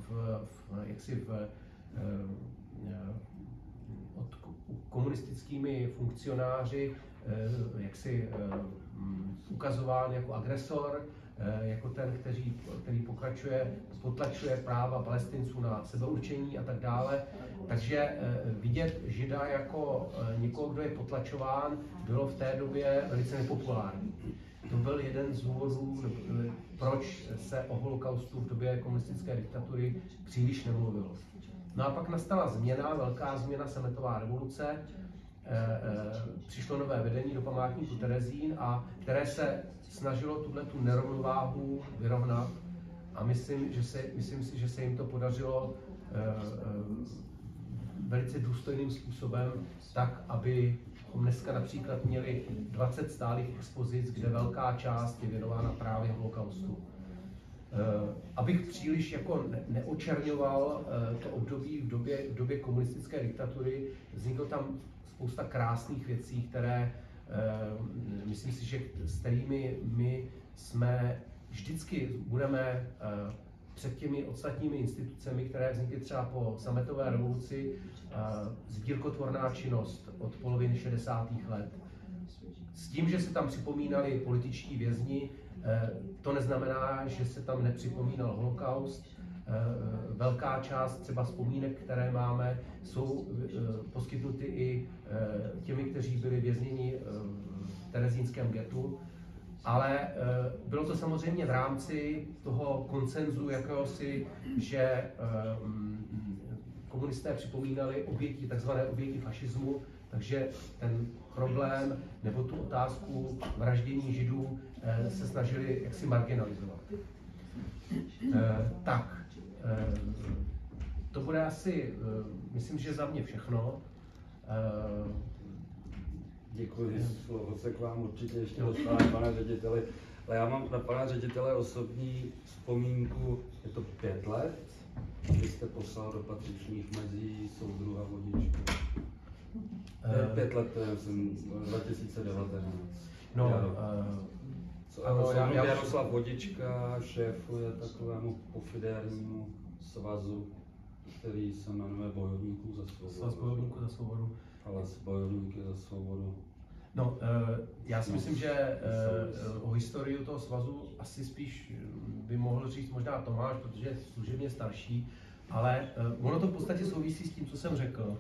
komunistickými funkcionáři ukazován jako agresor, jako ten, který potlačuje práva Palestinců na sebeurčení a tak dále. Takže vidět Žida jako někoho, kdo je potlačován, bylo v té době velice nepopulární. To byl jeden z důvodů, proč se o holokaustu v době komunistické diktatury příliš nemluvilo. No a pak nastala změna, velká změna, sametová revoluce, přišlo nové vedení do památníku Terezín, které se snažilo tu nerovnováhu vyrovnat a myslím si, že se jim to podařilo velice důstojným způsobem, tak, aby dneska například měli 20 stálých expozic, kde velká část je věnována právě holokaustu. Abych příliš jako neočerňoval to období v době komunistické diktatury, vzniklo tam spousta krásných věcí, které myslím si, že s kterými my jsme vždycky budeme před těmi ostatními institucemi, které vznikly třeba po sametové revoluci, sbírkotvorná činnost od poloviny 60. let. S tím, že se tam připomínali političtí vězni, to neznamená, že se tam nepřipomínal holokaust. Velká část třeba vzpomínek, které máme, jsou poskytnuty i těmi, kteří byli vězněni v terezínském ghettu. Ale bylo to samozřejmě v rámci toho konsenzu jakéhosi, že komunisté připomínali takzvané oběti fašismu, takže ten problém nebo tu otázku vraždění Židů se snažili jaksi marginalizovat. To bude asi, myslím, že za mě všechno. Děkuji, slovo se k vám určitě ještě dostane, pane řediteli. Ale já mám na pana ředitele osobní vzpomínku, je to 5 let, kdy jste poslal do patřičných mezí soudruha Vodičku. 5 let, to je 2019. Jaroslav Vodička šéfuje takovému pofidérnímu svazu, který se jmenuje Bojovníků za svobodu. Svaz bojovníků za svobodu. Ale s bojovníky za svobodu. No, já si myslím, že o historii toho svazu asi spíš by mohl říct možná Tomáš, protože je služebně starší, ale ono to v podstatě souvisí s tím, co jsem řekl.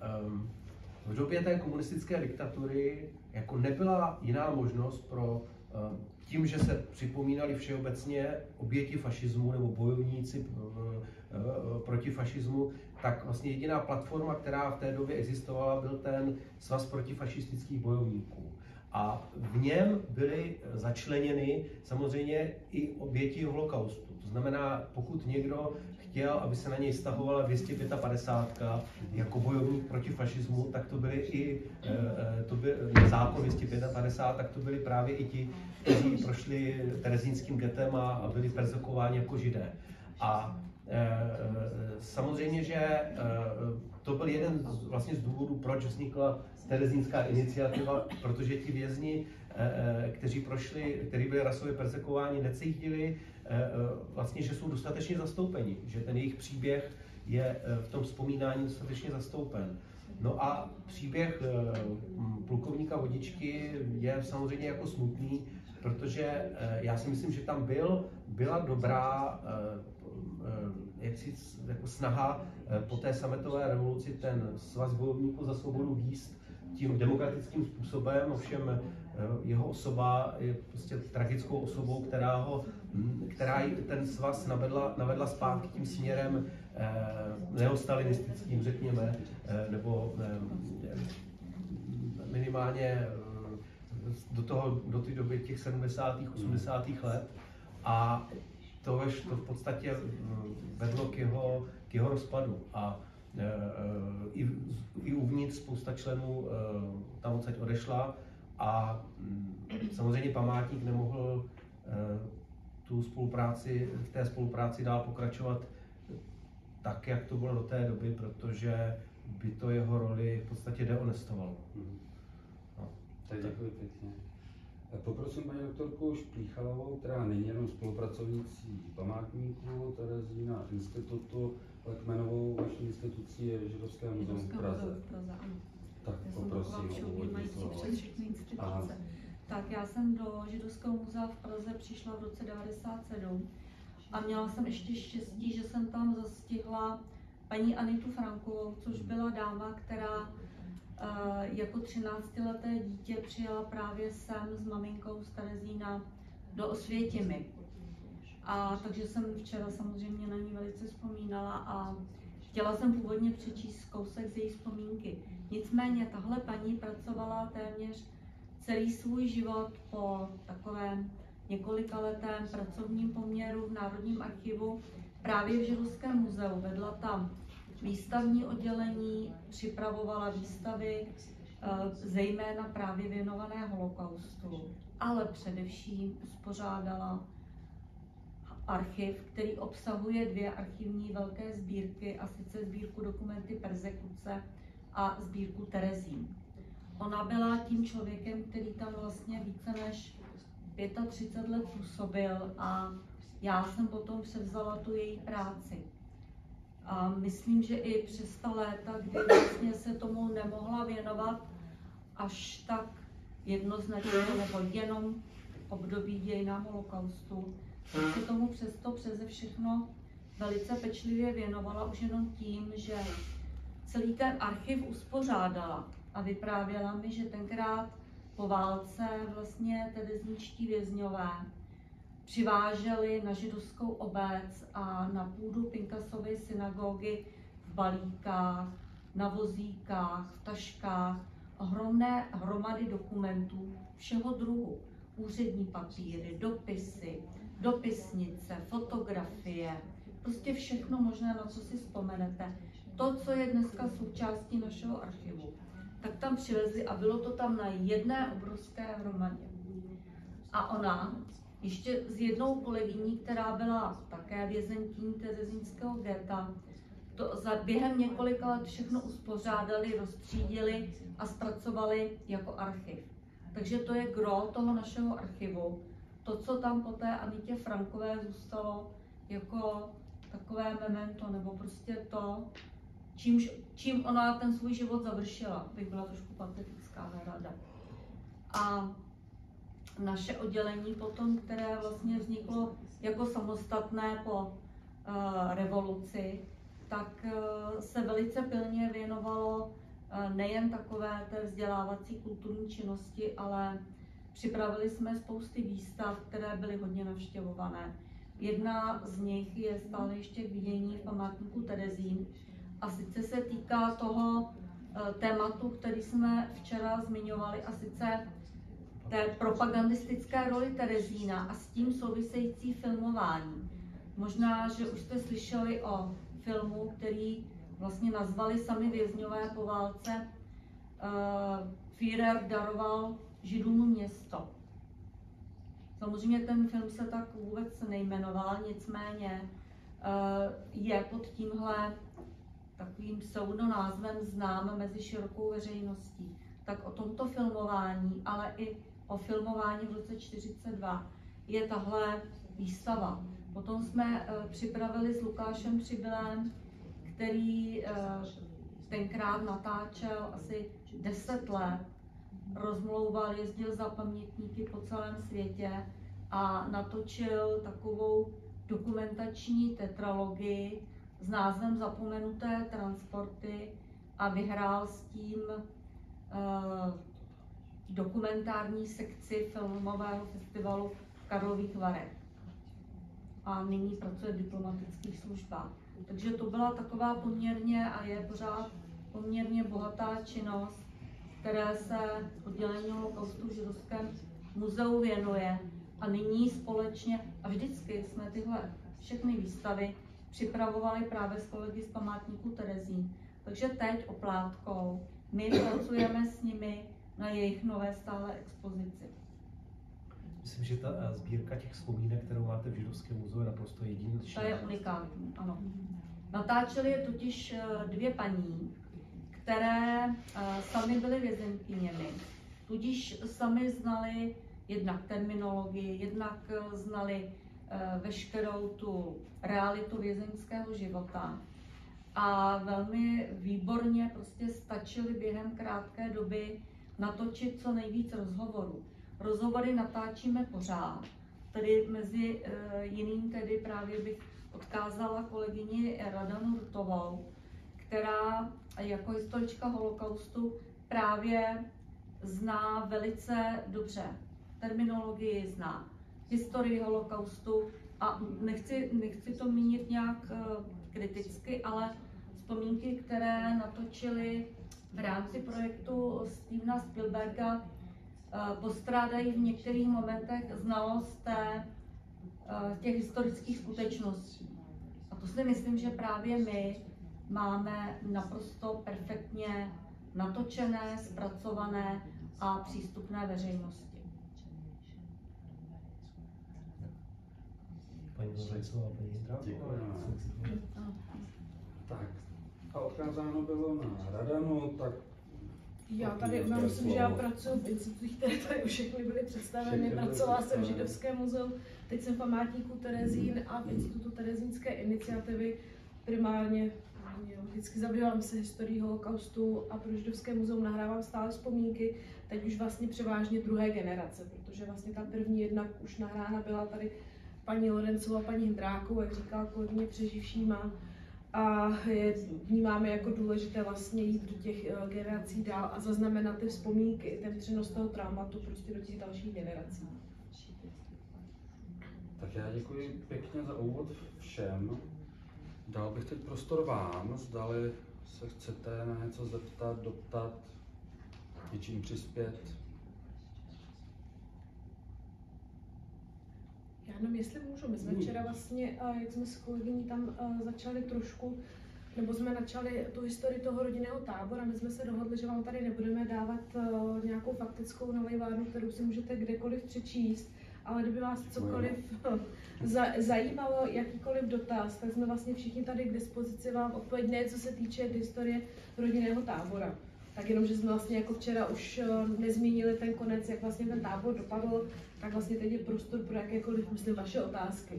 V době té komunistické diktatury jako nebyla jiná možnost pro tím, že se připomínali všeobecně oběti fašismu nebo bojovníci proti fašismu, tak vlastně jediná platforma, která v té době existovala, byl ten Svaz protifašistických bojovníků. A v něm byly začleněny samozřejmě i oběti holokaustu. To znamená, pokud někdo chtěl, aby se na něj stahovala 255 jako bojovník proti fašismu, tak to byly i to byl zákon 255, tak to byli právě i ti, kteří prošli terezínským getem a byli persekováni jako Židé. A samozřejmě, že to byl jeden vlastně z důvodů, proč vznikla terezínská iniciativa, protože ti vězni, kteří byli rasově persekováni, necítili vlastně, že jsou dostatečně zastoupeni, že ten jejich příběh je v tom vzpomínání dostatečně zastoupen. No a příběh plukovníka Vodičky je samozřejmě jako smutný, protože já si myslím, že tam byla dobrá jako snaha po té sametové revoluci ten svaz bojovníků za svobodu vést tím demokratickým způsobem, ovšem jeho osoba je prostě tragickou osobou, která ten svaz navedla zpátky tím směrem neostalinistickým, řekněme, nebo minimálně do té doby těch 70. 80. let. A to v podstatě vedlo k jeho rozpadu. A i uvnitř spousta členů tam odsaď odešla a samozřejmě památník nemohl v té spolupráci dál pokračovat tak, jak to bylo do té doby, protože by to jeho roli v podstatě dehonestovalo. No. Tak děkuji pěkně. Poprosím paní doktorku Šplíchalovou, která není jenom spolupracovnící památníku Terezína institutu, ale kmenovou vaší institucí je Židovské muzeum v Praze. Tak poprosím o úvodní slovo. Tak já jsem do Židovského muzea v Praze přišla v roce 1997 a měla jsem ještě štěstí, že jsem tam zastihla paní Anitu Frankovou, což byla dáma, která jako 13leté dítě přijela právě sem s maminkou z Terezína do Osvětimi. A takže jsem včera samozřejmě na ní velice vzpomínala a chtěla jsem původně přečíst kousek z její vzpomínky. Nicméně tahle paní pracovala téměř celý svůj život po takovém několikaletém pracovním poměru v Národním archivu právě v Židovském muzeu. Vedla tam výstavní oddělení, připravovala výstavy, zejména právě věnované holokaustu, ale především uspořádala archiv, který obsahuje 2 archivní velké sbírky, a sice sbírku Dokumenty persekuce a sbírku Terezín. Ona byla tím člověkem, který tam vlastně více než 35 let působil a já jsem potom převzala tu její práci. A myslím, že i přes ta léta, kdy vlastně se tomu nemohla věnovat až tak jednoznačně nebo jenom období dějinám holokaustu, tak se tomu přesto přeze všechno velice pečlivě věnovala už jenom tím, že celý ten archiv uspořádala a vyprávěla mi, že tenkrát po válce vlastně terezínští vězňové přiváželi na židovskou obec a na půdu Pinkasovy synagogy v balíkách, na vozíkách, v taškách ohromné hromady dokumentů všeho druhu. Úřední papíry, dopisy, dopisnice, fotografie, prostě všechno možné, na co si vzpomenete. To, co je dneska součástí našeho archivu, tak tam přivezli a bylo to tam na jedné obrovské hromadě. A ona ještě s jednou kolegyní, která byla také vězenkyní terezínského getta, to během několika let všechno uspořádali, rozstřídili a zpracovali jako archiv. Takže to je gro toho našeho archivu. To, co tam po té Anitě Frankové zůstalo jako takové memento, nebo prostě to, čím ona ten svůj život završila, bych byla trošku patetická nerada. A naše oddělení potom, které vlastně vzniklo jako samostatné po revoluci, tak se velice pilně věnovalo nejen takové té vzdělávací kulturní činnosti, ale Připravili jsme spousty výstav, které byly hodně navštěvované. Jedna z nich je stále ještě k vidění v památníku Terezín a sice se týká toho tématu, který jsme včera zmiňovali, a sice té propagandistické roli Terezína a s tím související filmování. Možná, že už jste slyšeli o filmu, který vlastně nazvali sami vězňové po válce. Führer daroval Židům město. Samozřejmě ten film se tak vůbec nejmenoval, nicméně je pod tímhle takovým pseudonázvem znám mezi širokou veřejností. Tak o tomto filmování, ale i o filmování v roce 1942 je tahle výstava. Potom jsme připravili s Lukášem Přibylem, který tenkrát natáčel asi 10 let, rozmlouval, jezdil za pamětníky po celém světě a natočil takovou dokumentační tetralogii s názvem Zapomenuté transporty a vyhrál s tím dokumentární sekci filmového festivalu v Karlových Varech. A nyní pracuje v diplomatických službách. Takže to byla taková poměrně a je pořád poměrně bohatá činnost, které se oddělení holokaustu v Židovském muzeu věnuje. A nyní společně, a vždycky jsme tyhle všechny výstavy připravovali právě s kolegy z památníku Terezín. Takže teď oplátkou my pracujeme s nimi na jejich nové stále expozici. Myslím, že ta sbírka těch vzpomínek, kterou máte v Židovském muzeu, je naprosto jedinečná. To je unikátní, ano. Natáčely je totiž 2 paní, které sami byly vězenkyněmi, tudíž sami znali jednak terminologii, jednak znali veškerou tu realitu vězeňského života a velmi výborně prostě stačili během krátké doby natočit co nejvíc rozhovorů. Rozhovory natáčíme pořád, tedy mezi jiným tedy právě bych odkázala kolegyni Radanu Rutovou, která jako historička holokaustu právě zná velice dobře terminologii, zná historii holokaustu a nechci to mínit nějak kriticky, ale vzpomínky, které natočili v rámci projektu Stevena Spielberga, postrádají v některých momentech znalost těch historických skutečností. A to si myslím, že právě my máme naprosto perfektně natočené, zpracované a přístupné veřejnosti. Paní Zajcová, paní Jindráková. Tak, a odkázáno bylo na Radanu, tak Já tady myslím, že já pracuji v institucích, které tady všechny byly představeny. Pracovala jsem v Židovském muzeu, teď jsem v památníku Terezín a v Institutu Terezínské iniciativy. Primárně vždycky zabývám se historií holokaustu a pro Židovské muzeum nahrávám stále vzpomínky, teď už vlastně převážně druhé generace, protože vlastně ta první jednak už nahrána byla tady paní Lorencová, paní Hindrákovou, jak říkala kolegyně přeživšíma. A vnímáme jako důležité vlastně jít do těch generací dál a zaznamenat ty vzpomínky, ten přenos toho traumatu prostě do těch dalších generací. Tak já děkuji pěkně za úvod všem. Dal bych teď prostor vám, zdali se chcete na něco zeptat, doptat, něčím přispět. Já jenom jestli můžu, my jsme včera vlastně, jak jsme s kolegyní tam začali trošku, nebo jsme načali tu historii toho rodinného tábora, my jsme se dohodli, že vám tady nebudeme dávat nějakou faktickou nalejvárnu, kterou si můžete kdekoliv přečíst, ale kdyby vás cokoliv zajímalo, jakýkoliv dotaz, tak jsme vlastně všichni tady k dispozici vám odpověď, ne co se týče historie rodinného tábora. Tak jenom, že jsme vlastně jako včera už nezmínili ten konec, jak vlastně ten tábor dopadl, tak vlastně teď je prostor pro jakékoliv, myslím, vaše otázky.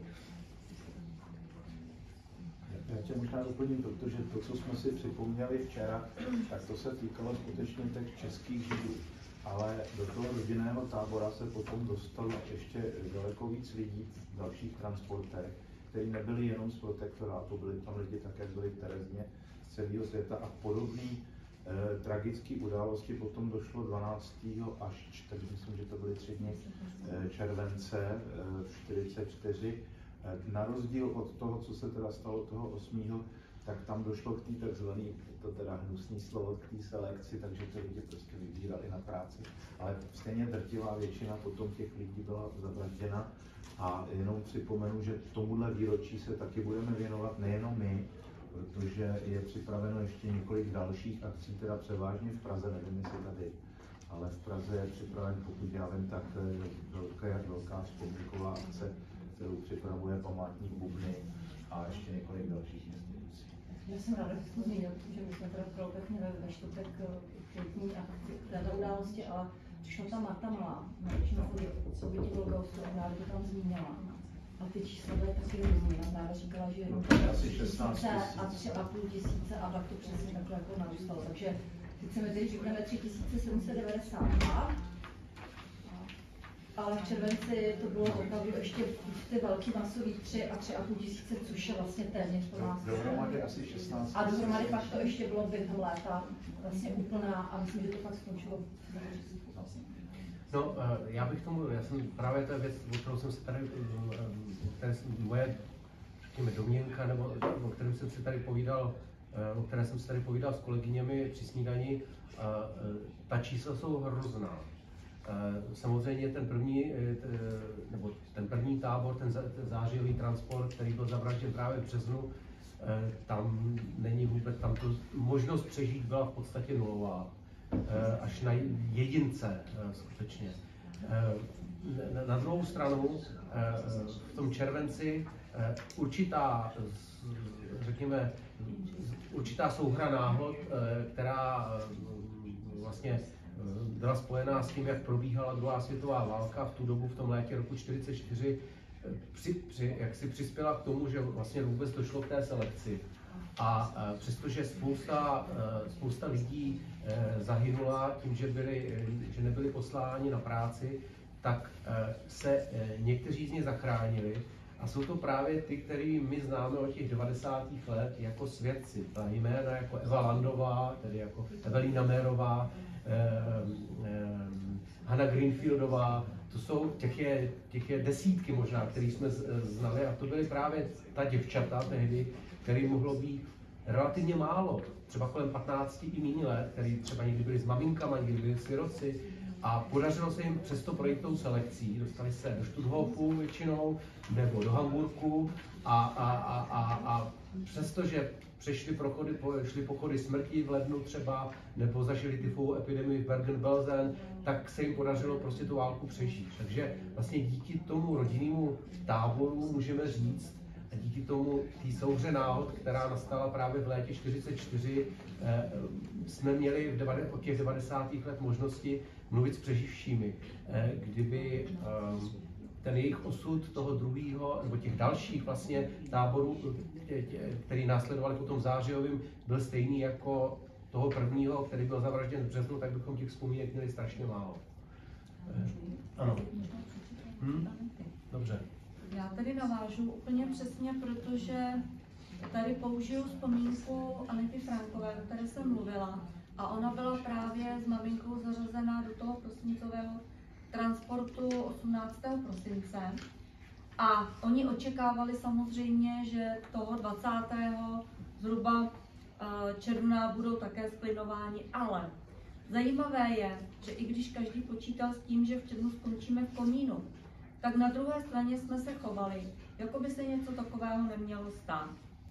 Já tě možná doplním, protože to, co jsme si připomněli včera, tak to se týkalo skutečně těch českých Židů. Ale do toho rodinného tábora se potom dostalo ještě daleko víc lidí v dalších transportech, kteří nebyli jenom z protektorátu, byli tam lidi také, byli v Terezíně z celého světa a podobný Tragické události potom došlo 12. až 4, myslím, že to byly 3 dny července v 44. Na rozdíl od toho, co se teda stalo toho 8., tak tam došlo k té takzvané, to teda hnusný slovo, k té selekci, takže ty lidi prostě vybírali na práci. Ale stejně drtivá většina potom těch lidí byla zavražděna. A jenom připomenu, že tomuhle výročí se taky budeme věnovat nejenom my, protože je připraveno ještě několik dalších akcí, teda převážně v Praze, nevím jestli tady, ale v Praze je připraven, pokud já vím, tak velká vzpomínková akce, kterou připravuje památník Bubny a ještě několik dalších institucí. Já jsem ráda, že jste zmínil, že my jsme teda pro měli ve čtvrtek květní akci této události, ale přišla tam Marta Malá, na oběti holokaustu, a ráda to tam zmínila. A ty čísla byly taky různý. Ráda říkala, že jenom asi 16 000 a 3,5 tisíce a pak to přesně takhle jako narůstalo. Takže teď se mi teď říkáme 3792, ale v červenci to bylo opravdu ještě ty velký masový 3 a 3,5 tisíce, což je vlastně téměř po nás. Dohromady asi 16 000. A dohromady pak to ještě bylo během léta vlastně úplná a myslím, že to pak skončilo. No, já bych tomu, já jsem právě ta věc, o kterou jsem se tady, moje, řekněme, domněnka, nebo o které jsem si tady povídal s kolegyněmi při snídani, ta čísla jsou hrozná. Samozřejmě ten první tábor, ten zářijový transport, který byl zavražděn právě v březnu, tam není vůbec, tam to možnost přežít byla v podstatě nulová. Až na jedince skutečně. Na druhou stranu v tom červenci určitá souhra náhod, která vlastně byla spojená s tím, jak probíhala druhá světová válka v tu dobu, v tom létě roku 1944, jak si přispěla k tomu, že vlastně vůbec došlo k té selekci. A přestože spousta lidí zahynula tím, že nebyli posláni na práci, tak se někteří z nich zachránili. A jsou to právě ty, který my známe od těch 90. let jako svědci. Ta jména jako Eva Landová, tedy jako Evelina Mérová, Hannah Greenfieldová, to jsou, těch je desítky možná, který jsme znali, a to byly právě ta děvčata tehdy, který mohlo být relativně málo, třeba kolem 15 i méně let, který třeba někdy byli s maminkama, někdy byli siroci, a podařilo se jim přesto projít tou selekcí. Dostali se do Stutthofu většinou, nebo do Hamburku, a přestože šli pochody smrti v lednu třeba, nebo zažili tyfovou epidemii v Bergen-Belsen, tak se jim podařilo prostě tu válku přežít. Takže vlastně díky tomu rodinnému táboru můžeme říct, a díky tomu té souhře náhod, která nastala právě v létě 1944, jsme měli od těch 90. let možnosti mluvit s přeživšími. Kdyby ten jejich osud toho druhého, nebo těch dalších vlastně táborů, který následovali potom zářijovým, byl stejný jako toho prvního, který byl zavražděn v březnu, tak bychom těch vzpomínek měli strašně málo. Ano. Dobře. Já tady navážu úplně přesně, protože tady použiju vzpomínku Anety Frankové, o které jsem mluvila, a ona byla právě s maminkou zařazena do toho prosincového transportu 18. prosince. A oni očekávali samozřejmě, že toho 20. zhruba června budou také sklinováni, ale zajímavé je, že i když každý počítal s tím, že v červnu skončíme v komínu, tak na druhé straně jsme se chovali, jako by se něco takového nemělo stát.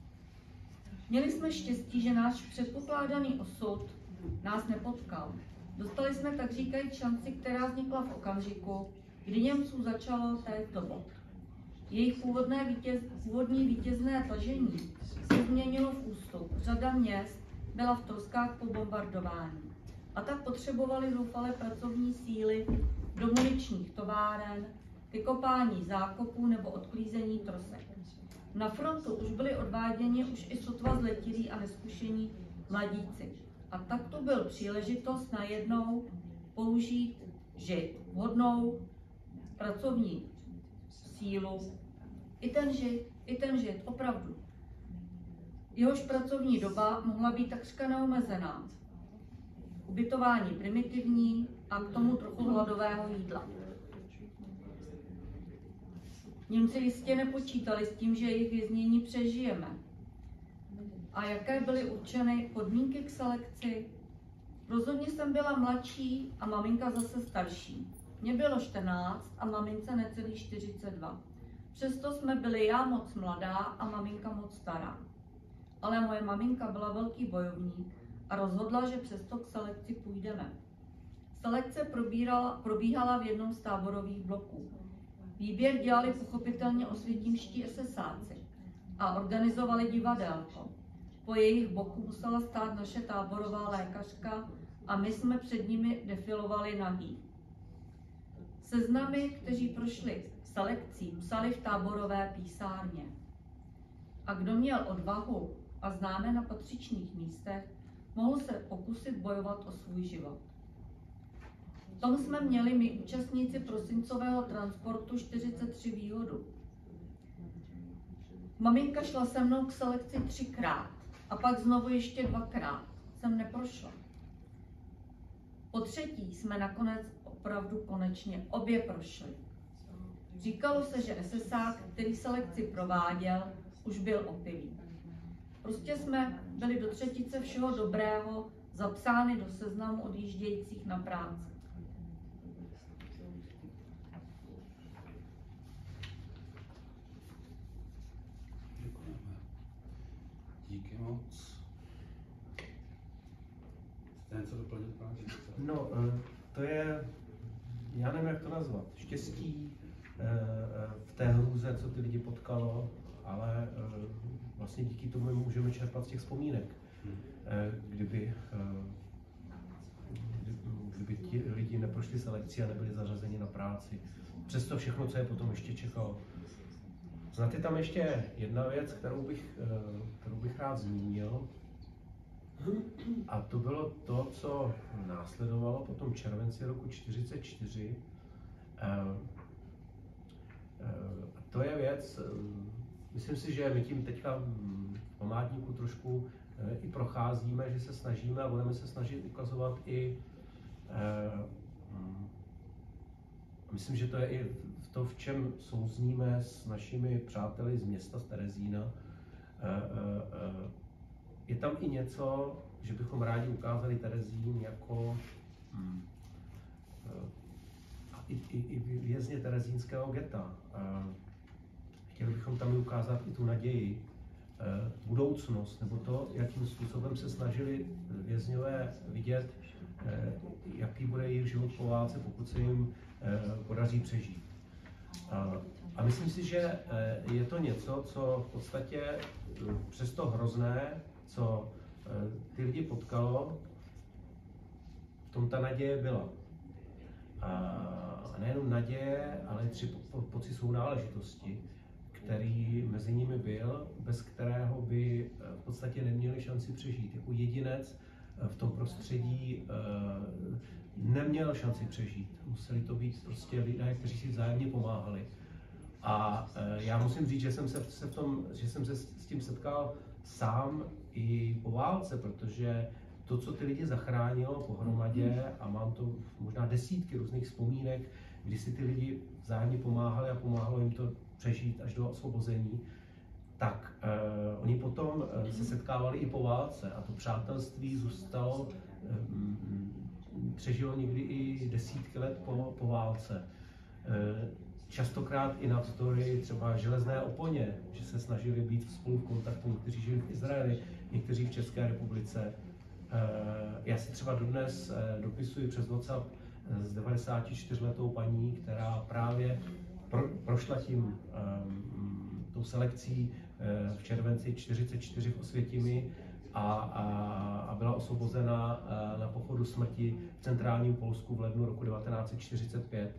Měli jsme štěstí, že náš předpokládaný osud nás nepotkal. Dostali jsme tak říkajíc šanci, která vznikla v okamžiku, kdy Němců začalo téct do bod. Jejich původní vítězné tažení se změnilo v ústup. Řada měst byla v troskách po bombardování. A tak potřebovali zoufale pracovní síly do muničních továren, ke kopání zákopů nebo odklízení trosek. Na frontu už byli odváděni už i sotva zletilí a neskušení mladíci. A tak to byl příležitost najednou použít žid, vhodnou pracovní sílu. I ten žid, opravdu. Jehož pracovní doba mohla být takřka neomezená. ubytování primitivní a k tomu trochu hladového jídla. Němci jistě nepočítali s tím, že jejich věznění přežijeme. A jaké byly určeny podmínky k selekci? Rozhodně jsem byla mladší a maminka zase starší. Mně bylo 14 a mamince necelých 42. Přesto jsme byli já moc mladá a maminka moc stará. Ale moje maminka byla velký bojovník a rozhodla, že přesto k selekci půjdeme. Selekce probíhala v jednom z táborových bloků. Výběr dělali pochopitelně osvětimští SSáci a organizovali divadelko. Po jejich boku musela stát naše táborová lékařka a my jsme před nimi defilovali nahý. Seznamy, kteří prošli selekcí, psali v táborové písárně. A kdo měl odvahu a známe na patřičných místech, mohl se pokusit bojovat o svůj život. V tom jsme měli my účastníci prosincového transportu 43 výhodu. Maminka šla se mnou k selekci 3krát a pak znovu ještě 2krát. Jsem neprošla. Po třetí jsme nakonec opravdu konečně obě prošli. Říkalo se, že SSák, který selekci prováděl, už byl opilý. Prostě jsme byli do třetice všeho dobrého zapsány do seznamu odjíždějících na práci. Děkujeme. Díky moc. Chcete něco doplnit, pane řediteli? No, to je, já nevím, jak to nazvat, štěstí v té hrůze, co ty lidi potkalo, ale vlastně díky tomu můžeme čerpat z těch vzpomínek. Kdyby ti lidi neprošli selekci a nebyli zařazeni na práci. Přesto všechno, co je potom ještě čekalo. Snad je tam ještě jedna věc, kterou bych rád zmínil. A to bylo to, co následovalo po tom červenci roku 1944. To je věc, myslím si, že my tím teďka v památníku trošku i procházíme, že se snažíme a budeme se snažit ukazovat i, myslím, že to je i to, v čem souzníme s našimi přáteli z města, z Terezína. Je tam i něco, že bychom rádi ukázali Terezín jako i vězně terezínského geta. Chtěli bychom tam ukázat i tu naději, budoucnost, nebo to, jakým způsobem se snažili vězňové vidět, jaký bude jejich život po válce, pokud se jim podaří přežít. A myslím si, že je to něco, co v podstatě přes to hrozné, co ty lidi potkalo, v tom ta naděje byla. A nejenom naděje, ale tři pocit sounáležitosti, který mezi nimi byl, bez kterého by v podstatě neměli šanci přežít. Jako jedinec v tom prostředí neměl šanci přežít. Museli to být prostě lidé, kteří si vzájemně pomáhali. A já musím říct, že jsem se s tím setkal sám i po válce, protože to, co ty lidi zachránilo pohromadě, a mám to možná desítky různých vzpomínek, kdy si ty lidi vzájemně pomáhali a pomáhalo jim to přežít až do osvobození, tak oni potom se setkávali i po válce a to přátelství zůstalo, přežilo někdy i desítky let po válce. Častokrát i navzdory třeba železné oponě, že se snažili být spolu v kontaktu, někteří žili v Izraeli, někteří v České republice. Já si třeba dodnes dopisuji přes WhatsApp s 94letou paní, která právě prošla tou selekcí v červenci 1944 v Osvětimi a byla osvobozena na pochodu smrti v centrálním Polsku v lednu roku 1945.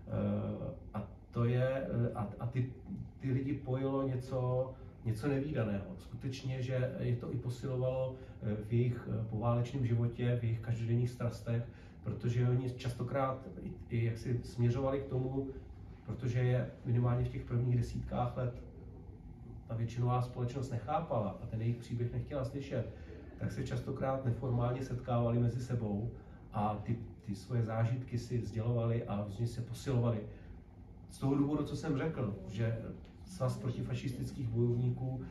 A ty lidi pojilo něco nevídaného. Skutečně, že je to i posilovalo v jejich poválečném životě, v jejich každodenních strastech, protože oni častokrát i jak si směřovali k tomu, protože je minimálně v těch prvních desítkách let ta většinová společnost nechápala a ten jejich příběh nechtěla slyšet, tak se častokrát neformálně setkávali mezi sebou a ty svoje zážitky si sdělovali a vlastně se posilovali. Z toho důvodu, co jsem řekl, že Svaz protifašistických bojovníků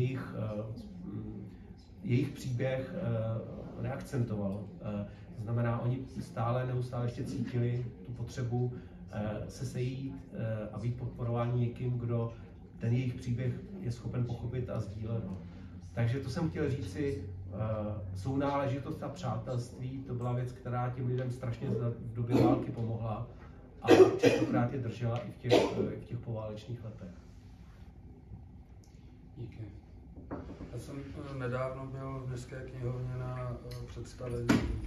jejich příběh neakcentoval. To znamená, oni neustále ještě cítili tu potřebu se sejít a být podporováni někým, kdo ten jejich příběh je schopen pochopit a sdílet. Takže to jsem chtěl říci, sounáležitost a přátelství, to byla věc, která těm lidem strašně v době války pomohla a častokrát je držela i v těch poválečných letech. Díky. Já jsem nedávno byl v Městské knihovně na představení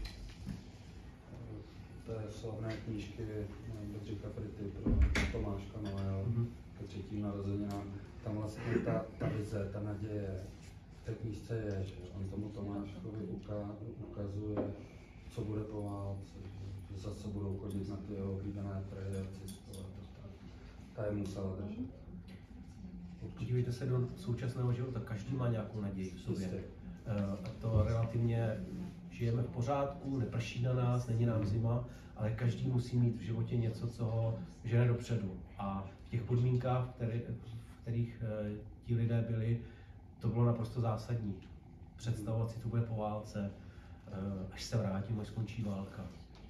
té slavné knížky Bedřicha Frity pro Tomáška Noel ke 3. narozeninám. Tam vlastně ta vize, ta naděje v té knížce je, že on tomu Tomáškovi ukazuje, co bude po válce, že zase budou chodit na ty jeho oblíbené trhy a cestovat. Ta je musela držet. Podívejte se do současného života, každý má nějakou naději v sobě. A to relativně žijeme v pořádku, neprší na nás, není nám zima, ale každý musí mít v životě něco, co ho žene dopředu. A v těch podmínkách, v kterých ti lidé byli, to bylo naprosto zásadní. Představovat si, co bude po válce, až se vrátím, až skončí válka.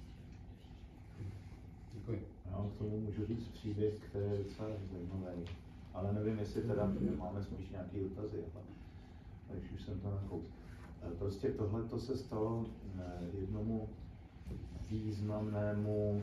Děkuji. Já k tomu můžu říct příběh, který je docela zajímavý. Ale nevím, jestli teda máme spíš nějaké dotazy, takže už jsem to nakoup. Prostě tohle se stalo jednomu významnému,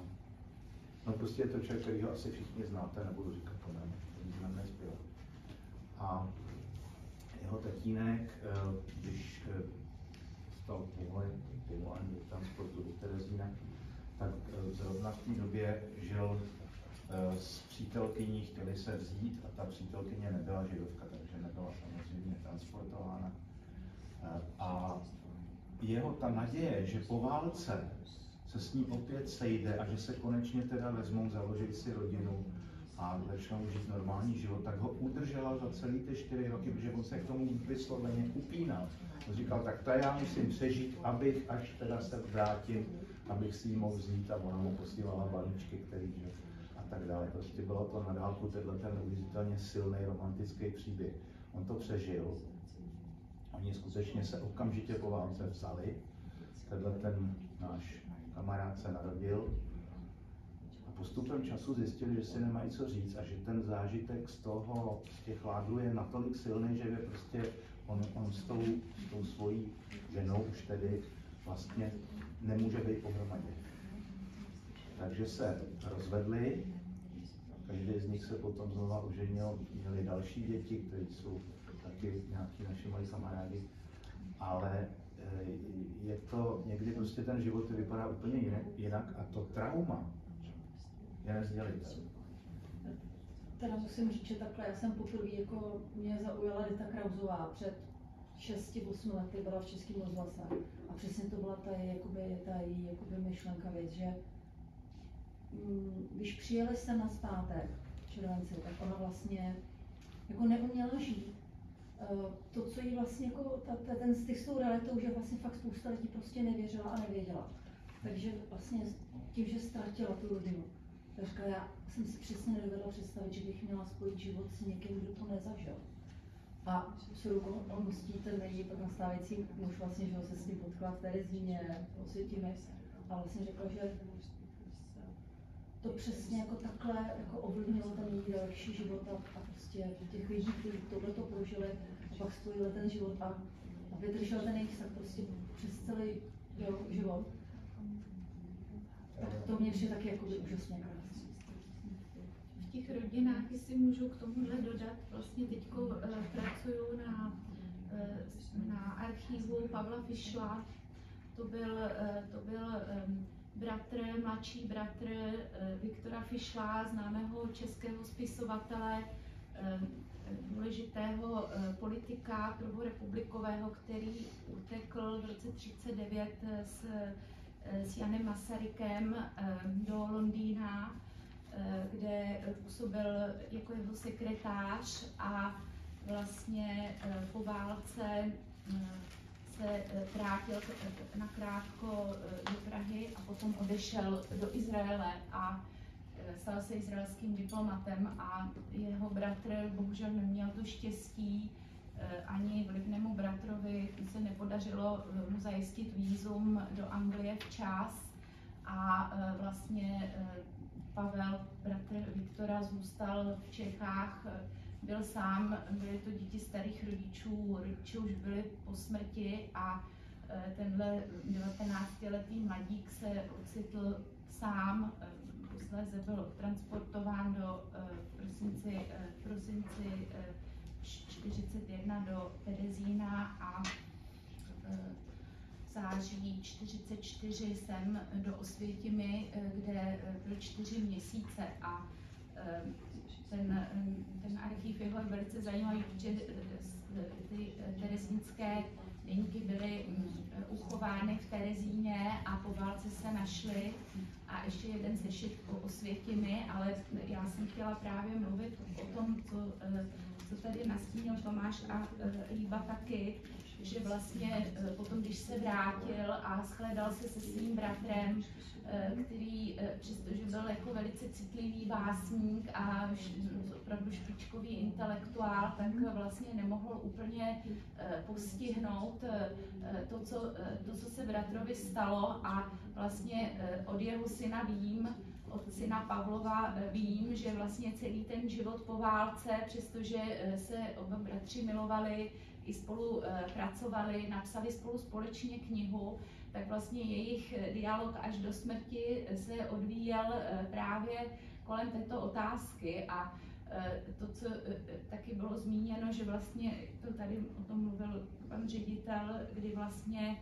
no prostě je to člověk, který ho asi všichni znáte, nebudu říkat to jméno, to významné zpěvák. A jeho tatínek, když stal povolání do transportu do Terezína, tak zrovna v té době žil s přítelkyní, chtěli se vzít a ta přítelkyně nebyla židovka, takže nebyla samozřejmě transportována. A jeho ta naděje, že po válce se s ní opět sejde a že se konečně teda vezmou, založí si rodinu a začnou žít normální život, tak ho udržela za celý ty 4 roky, protože on se k tomu vysloveně upínal. On říkal, tak to já musím přežít, abych, až teda se vrátím, abych si ji mohl vzít, a ona mu posílala balíčky, který a tak dále. Prostě bylo to na dálku ten neuvěřitelně silný romantický příběh. On to přežil. Oni skutečně se okamžitě po válce vzali. Ten náš kamarád se narodil a postupem času zjistili, že si nemají co říct a že ten zážitek z těch lágrů je natolik silný, že je prostě on s tou svojí ženou už tedy vlastně nemůže být pohromadě. Takže se rozvedli, každý z nich se potom znova oženil, měli další děti, které jsou taky nějaký naši moji kamarádi, ale je to někdy prostě ten život vypadá úplně jinak a to trauma je nezdělitelné. Teda musím říct, že takhle, já jsem poprvé, jako mě zaujala Rita Krausová před 6-8 lety, byla v Českém rozhlase a přesně to byla ta její myšlenka věc, že když přijeli sem na zpátek v červenci, tak ona vlastně jako neuměla žít. To, co jí vlastně jako ten styk s tou realitou, že vlastně fakt spousta lidí prostě nevěřila a nevěděla. Takže vlastně tím, že ztratila tu rodinu, tak říkala, já jsem si přesně nedovedla představit, že bych měla spojit život s někým, kdo to nezažil. A s rukou okolností ten její nastávající muž vlastně, že se s ním potkala v Terezíně, Osvětimi, a vlastně řekla, že to přesně jako takhle jako ovlivnilo ten její další život a prostě těch lidí, kteří tohleto prožili a pak spojili ten život a vydržel ten jejich vztah prostě přes celý život. Tak to mě přijde taky jako úžasně krásné. V těch rodinách, jestli můžu k tomuhle dodat, vlastně teďko pracuju na archivu Pavla Fischla. To byl mladší bratr Viktora Fischla, známého českého spisovatele, důležitého politika prvorepublikového, který utekl v roce 1939 s Janem Masarykem do Londýna, kde působil jako jeho sekretář a vlastně po válce se vrátil nakrátko do Prahy a potom odešel do Izraele a stal se izraelským diplomatem a jeho bratr bohužel neměl to štěstí, ani vlivnému bratrovi se nepodařilo mu zajistit vízum do Anglie včas a vlastně Pavel, bratr Viktora, zůstal v Čechách, byl sám, byly to děti starých rodičů, rodiče už byli po smrti a tenhle 19letý mladík se ocitl sám, posléze byl transportován do prosinci 41 do Terezína a v září 44 sem do Osvětimi, kde byl 4 měsíce a ten archiv jeho je velice zajímavý, protože ty terezínské deníky byly uchovány v Terezíně a po válce se našly a ještě jeden sešit o Osvětimi, ale já jsem chtěla právě mluvit o tom, co tady nastínil Tomáš a Líba taky, že vlastně potom, když se vrátil a shledal se se svým bratrem, který přestože byl jako velice citlivý básník a opravdu špičkový intelektuál, tak vlastně nemohl úplně postihnout to, co se bratrovi stalo a vlastně od jeho syna vím, od syna Pavlova vím, že vlastně celý ten život po válce, přestože se oba bratři milovali, i spolu pracovali, napsali spolu společně knihu, tak vlastně jejich dialog až do smrti se odvíjel právě kolem této otázky a to, co taky bylo zmíněno, že vlastně to tady o tom mluvil pan ředitel, kdy vlastně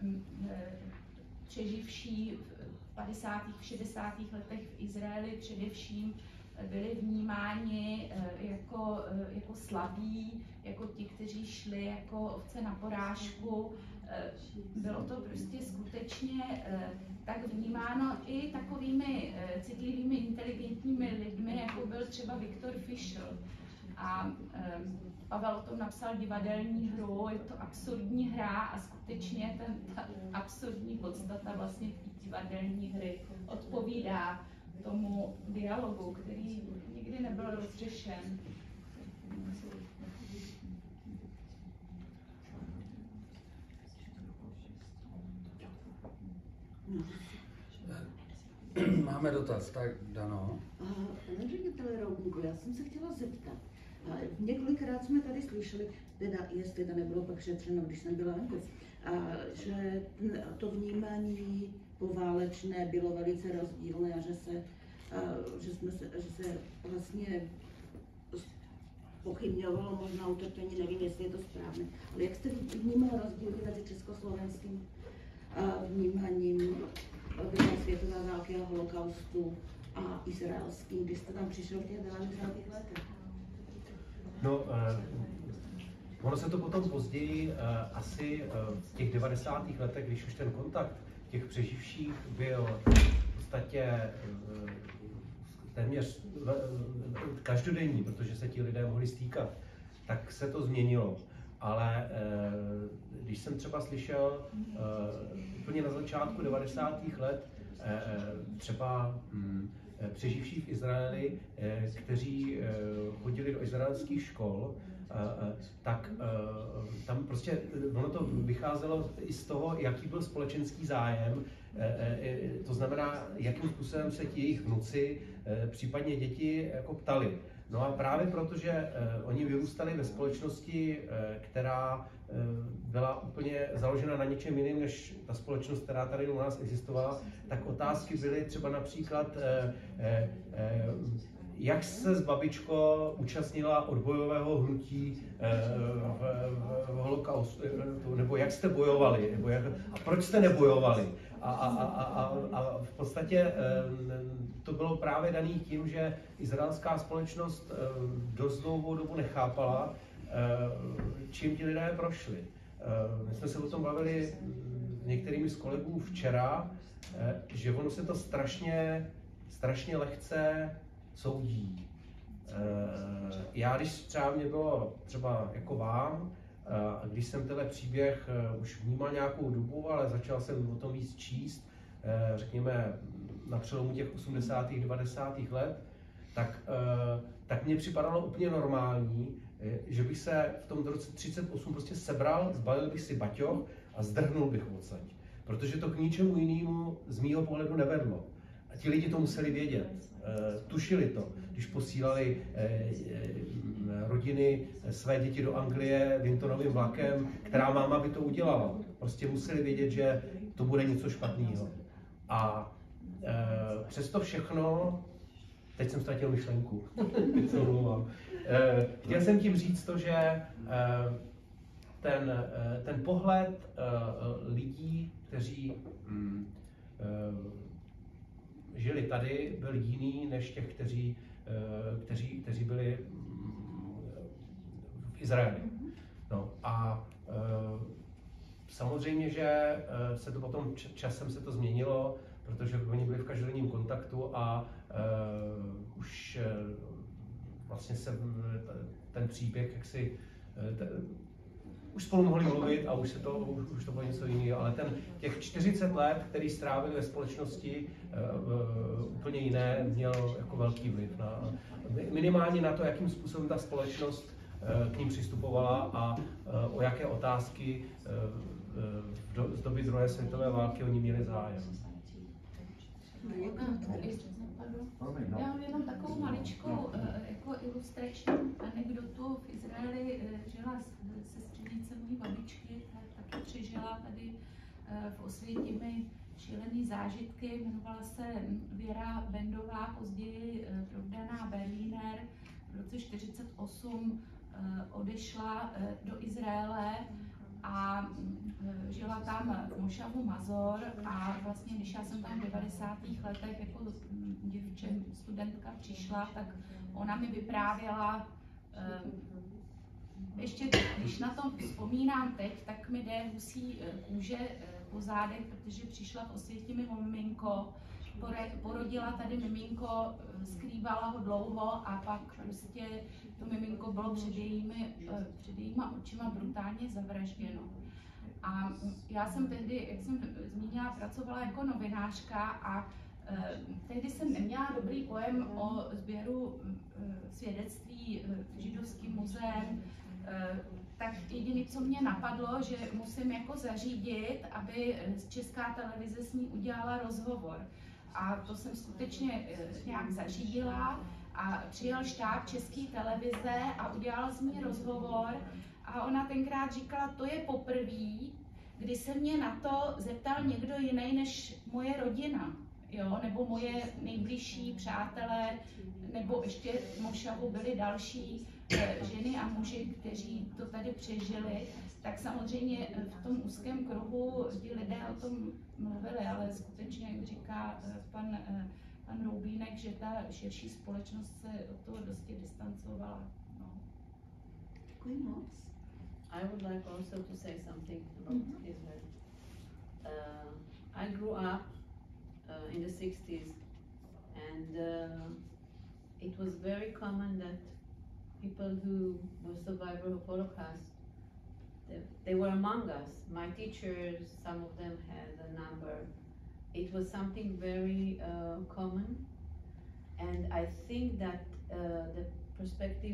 přeživší v 50. v 60. letech v Izraeli především byli vnímáni jako slabí, jako ti, kteří šli jako ovce na porážku. Bylo to prostě skutečně tak vnímáno i takovými citlivými, inteligentními lidmi, jako byl třeba Viktor Fischl. A Pavel o tom napsal divadelní hru, je to absurdní hra a skutečně ta absurdní podstata vlastně té divadelní hry odpovídá tomu dialogu, který nikdy nebyl rozřešen. Máme dotaz, tak Dano. Pane řediteli Roubníku, já jsem se chtěla zeptat. Několikrát jsme tady slyšeli, teda jestli to nebylo pak šetřeno, když jsem byla venku, že to vnímání poválečné bylo velice rozdílné a že se vlastně pochybňovalo možná utrpení, nevím, jestli je to správné. Ale jak jste vnímal rozdíly mezi československým vnímáním druhé světové války a holokaustu a izraelským, když jste tam přišel v těch 90. letech? No, ono se to potom později, asi v těch 90. letech, když už ten kontakt těch přeživších byl v podstatě téměř každodenní, protože se ti lidé mohli stýkat, tak se to změnilo. Ale když jsem třeba slyšel úplně na začátku 90. let třeba přeživší v Izraeli, kteří chodili do izraelských škol, tak tam prostě ono to vycházelo i z toho, jaký byl společenský zájem, to znamená, jakým způsobem se ti jejich vnuci, případně děti, jako ptali. No a právě protože oni vyrůstali ve společnosti, která byla úplně založena na něčem jiném, než ta společnost, která tady u nás existovala, tak otázky byly třeba například, jak se s babičkou účastnila odbojového hnutí v holokaustu, nebo jak jste bojovali, nebo a proč jste nebojovali. A v podstatě to bylo právě dané tím, že izraelská společnost dost dlouhou dobu nechápala, čím ti lidé prošli. My jsme se o tom bavili s některými z kolegů včera, že ono se to strašně lehce soudí. Já, když třeba mě bylo třeba jako vám, A když jsem tenhle příběh už vnímal nějakou dobu, ale začal jsem o tom víc číst, řekněme na přelomu těch 80. 90. let, tak mně připadalo úplně normální, že bych se v tom roce 38 prostě sebral, zbalil bych si baťoch a zdrhnul bych odsaď. Protože to k ničemu jinému z mýho pohledu nevedlo. A ti lidi to museli vědět, tušili to, když posílali rodiny své děti do Anglie Wintonovým vlakem, která máma by to udělala. Prostě museli vědět, že to bude něco špatného. A přesto všechno, teď jsem ztratil myšlenku, chtěl jsem tím říct to, že ten pohled lidí, kteří žili tady, byl jiný než těch, kteří byli v Izraeli. No a samozřejmě, že se to potom časem se to změnilo, protože oni byli v každodenním kontaktu a už vlastně se ten příběh jaksi už spolu mohli mluvit a už to bylo něco jiného, ale těch 40 let, který strávili ve společnosti úplně jiné, měl jako velký vliv minimálně na to, jakým způsobem ta společnost k ním přistupovala a o jaké otázky z doby druhé světové války oni měli zájem. Já mám jenom takovou maličkou jako ilustrační anekdotu. V Izraeli žila sestřenice mojí babičky, ta taky přežila tady v Osvětimi šílený zážitky. Jmenovala se Věra Bendová, později provdaná Berliner. V roce 1948 odešla do Izraele a žila tam v mošavu Mazor a vlastně, když já jsem tam v 90. letech jako děvče, studentka přišla, tak ona mi vyprávěla, ještě když na to vzpomínám teď, tak mi jde husí kůže po zádech, protože přišla v Osvětimi miminko, porodila tady miminko, skrývala ho dlouho a pak prostě to miminko bylo před jejíma očima brutálně zavražděno. A já jsem tehdy, jak jsem zmínila, pracovala jako novinářka a tehdy jsem neměla dobrý pojem o sběru svědectví židovským muzeem, tak jediné, co mě napadlo, že musím jako zařídit, aby Česká televize s ní udělala rozhovor. A to jsem skutečně nějak zařídila a přijel štáb České televize a udělal s ní rozhovor a ona tenkrát říkala, to je poprvé, kdy se mě na to zeptal někdo jiný než moje rodina, jo? Nebo moje nejbližší přátelé, nebo ještě v mošavu byli další ženy a muži, kteří to tady přežili. Tak samozřejmě v tom úzkém kruhu ti lidé o tom mluvili, ale skutečně, jak říká pan Roubínek, že ta širší společnost se od toho dosti distancovala. No. Děkuji moc. I would like also to say something about Israel. I grew up in the 60s and it was very common that people who were survivors of Holocaust, they were among us. My teachers, some of them had a number. It was something very common, and I think that the perspective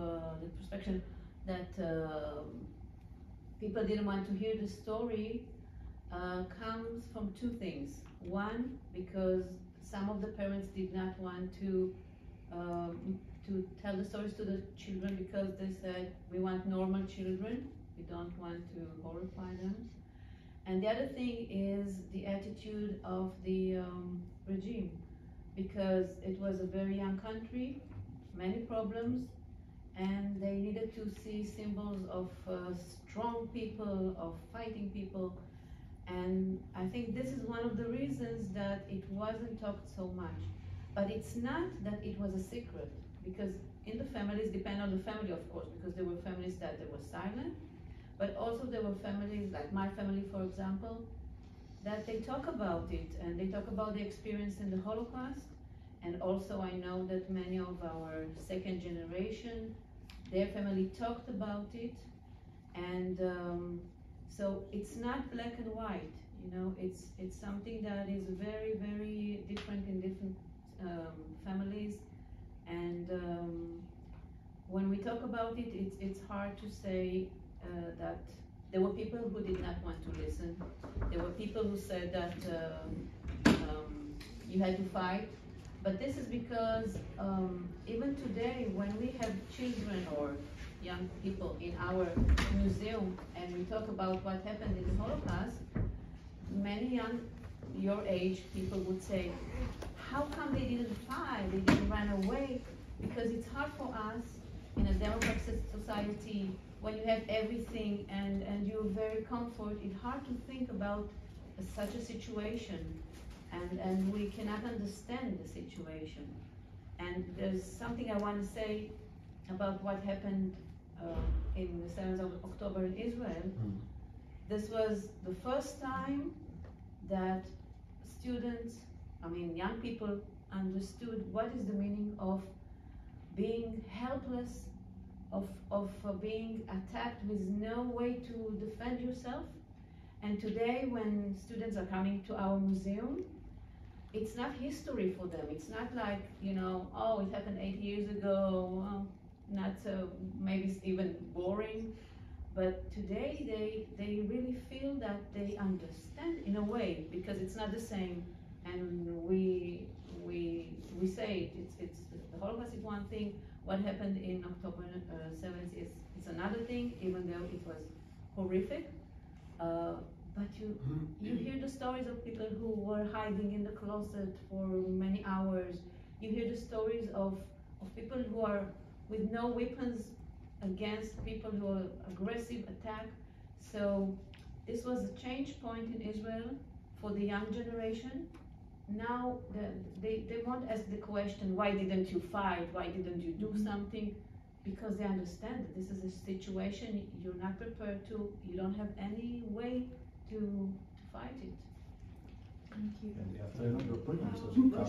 that people didn't want to hear the story comes from two things. One, because some of the parents did not want to tell the stories to the children because they said, we want normal children, we don't want to horrify them. And the other thing is the attitude of the regime, because it was a very young country, many problems, and they needed to see symbols of strong people, of fighting people. And I think this is one of the reasons that it wasn't talked so much. But it's not that it was a secret, because in the families, depend on the family of course, because there were families that they were silent, but also there were families, like my family for example, that they talk about it, and they talk about the experience in the Holocaust. And also I know that many of our second generation, their family talked about it, and so it's not black and white, you know, it's something that is very, very different in different families. And when we talk about it, it's hard to say that there were people who did not want to listen. There were people who said that you had to fight. But this is because even today, when we have children or young people in our museum and we talk about what happened in the Holocaust, many young, your age people would say, how come they didn't fight, they didn't run away? Because it's hard for us in a democratic society, when you have everything and you're very comfort, it's hard to think about such a situation. And we cannot understand the situation. And there's something I want to say about what happened in the 7th of October in Israel. This was the first time that students, I mean young people, understood what is the meaning of being helpless, of being attacked with no way to defend yourself. And today when students are coming to our museum, it's not history for them. It's not like, you know, oh, it happened 8 years ago, well, not so, maybe it's even boring. But today they really feel that they understand in a way, because it's not the same. And we say it's the Holocaust is one thing, what happened in October 7th is another thing, even though it was horrific. But you hear the stories of people who were hiding in the closet for many hours. You hear the stories of people who are with no weapons against people who are aggressive attack. So this was a change point in Israel for the young generation. Now they won't ask the question, why didn't you fight? Why didn't you do something? Because they understand that this is a situation you're not prepared to, you don't have any way to fight it. Thank you. Já to jenom doplním, co říkáš.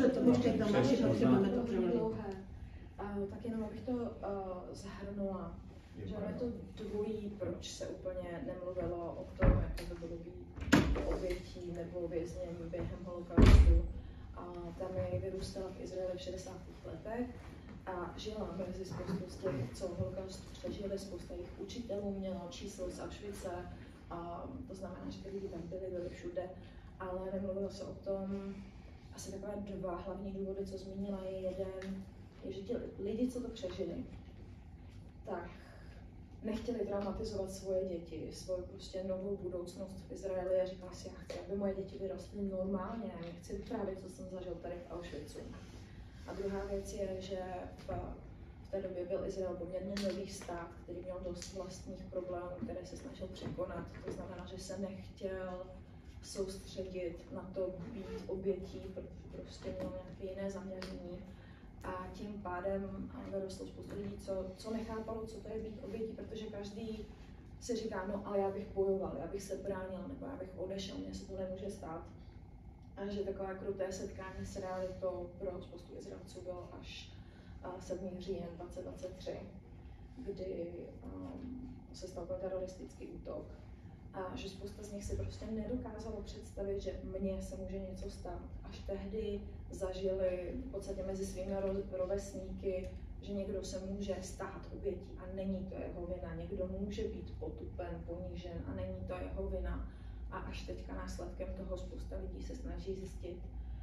Tak jenom abych to zahrnula, že je to dvojí, proč se úplně nemluvilo o tom, jak to bylo být obětí nebo věznění během holokaustu. Tam je vyrůstala v Izraeli v 60. letech a žila mezi spoustu z těch, co holokaust přežili, spousta jejich učitelů měla číslo z Auschwitze, to znamená, že ty lidi tam byli všude, ale nemluvilo se o tom. Asi takové dva hlavní důvody, co zmínila, je jeden, je, že ti lidi, co to přežili, tak nechtěli traumatizovat svoje děti, svou prostě novou budoucnost v Izraeli a říkala si, já chci, aby moje děti vyrostly normálně, já nechci vyprávět, co jsem zažil tady v Auschwitzu. A druhá věc je, že v té době byl Izrael poměrně nový stát, který měl dost vlastních problémů, které se snažil překonat. To znamená, že se nechtěl soustředit na to být obětí, protože prostě měl nějaké jiné zaměření. A tím pádem vyrostlo spoustu lidí, co nechápalo, co to je být obětí, protože každý si říká, no ale já bych bojoval, já bych se bránil, nebo já bych odešel, mně se to nemůže stát. A že takové kruté setkání s realitou pro spoustu Izraelců bylo až 7. říjen 2023, kdy se stal teroristický útok. A že spousta z nich si prostě nedokázalo představit, že mně se může něco stát. Až tehdy zažili v podstatě mezi svými rovesníky, že někdo se může stát obětí a není to jeho vina. Někdo může být potupen, ponížen a není to jeho vina. A až teďka následkem toho spousta lidí se snaží zjistit,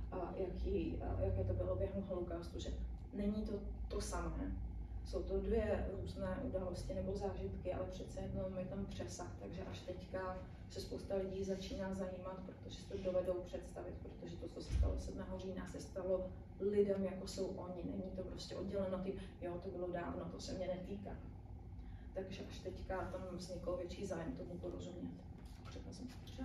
jaké to bylo během holokaustu, že není to samé. Jsou to dvě různé události nebo zážitky, ale přece jenom je tam přesah, takže až teďka se spousta lidí začíná zajímat, protože si to dovedou představit, protože to, co se stalo 7. října, se stalo lidem, jako jsou oni. Není to prostě odděleno tím, jo, to bylo dávno, to se mě netýká. Takže až teďka tam vznikl větší zájem tomu porozumět. Řekla jsem to dobře?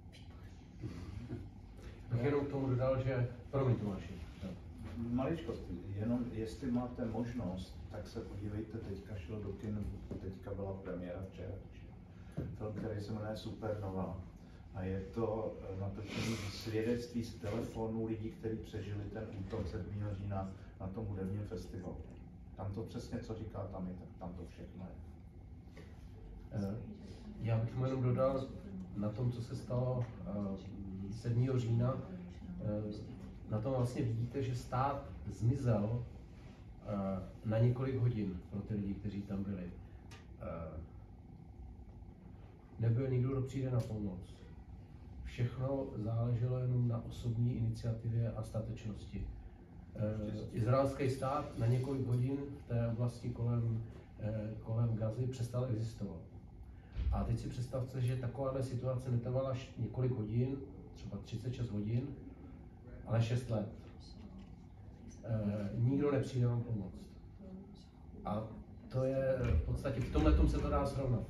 Tak jenom k tomu dodal, že... Promiň, Tomáši. Maličkost, jenom jestli máte možnost, tak se podívejte, teďka šel do kin, teďka byla premiéra včera. Film, který se jmenuje Supernova. A je to natočený svědectví z telefonu lidí, kteří přežili ten útok 7. října na tom hudebním festivalu. Tam to přesně, co říká tam je, tak tam to všechno je. Já k tomu jenom dodal, na tom, co se stalo 7. října, na tom vlastně vidíte, že stát zmizel na několik hodin pro ty lidi, kteří tam byli. Nebyl nikdo, kdo přijde na pomoc. Všechno záleželo jenom na osobní iniciativě a statečnosti. Izraelský stát na několik hodin v té oblasti kolem Gazy přestal existovat. A teď si představte, že takováhle situace netrvala několik hodin, třeba 36 hodin, ale 6 let. Nikdo nepřijde vám pomoct. A to je v podstatě, v tomhletom se to dá srovnat.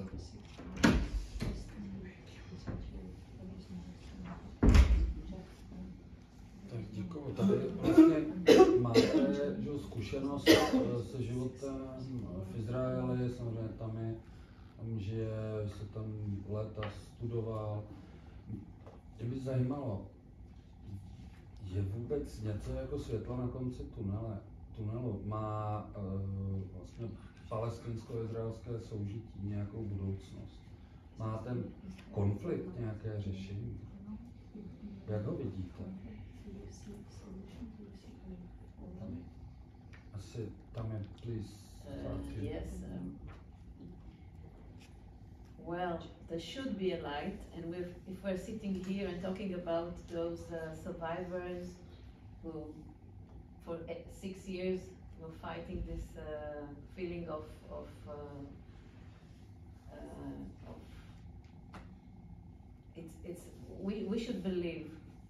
Tak děkuju. Tady vlastně máte zkušenost se životem v Izraeli, samozřejmě tam žije, se tam léta studoval. Mě by zajímalo, je vůbec něco jako světlo na konci tunelu? Má vlastně palestinsko-izraelské soužití nějakou budoucnost? Má ten konflikt nějaké řešení? Jak ho vidíte? Asi tam je, please. Yes. Well, there should be a light, and if we're sitting here and talking about those survivors who, for 6 years, were fighting this feeling of we should believe.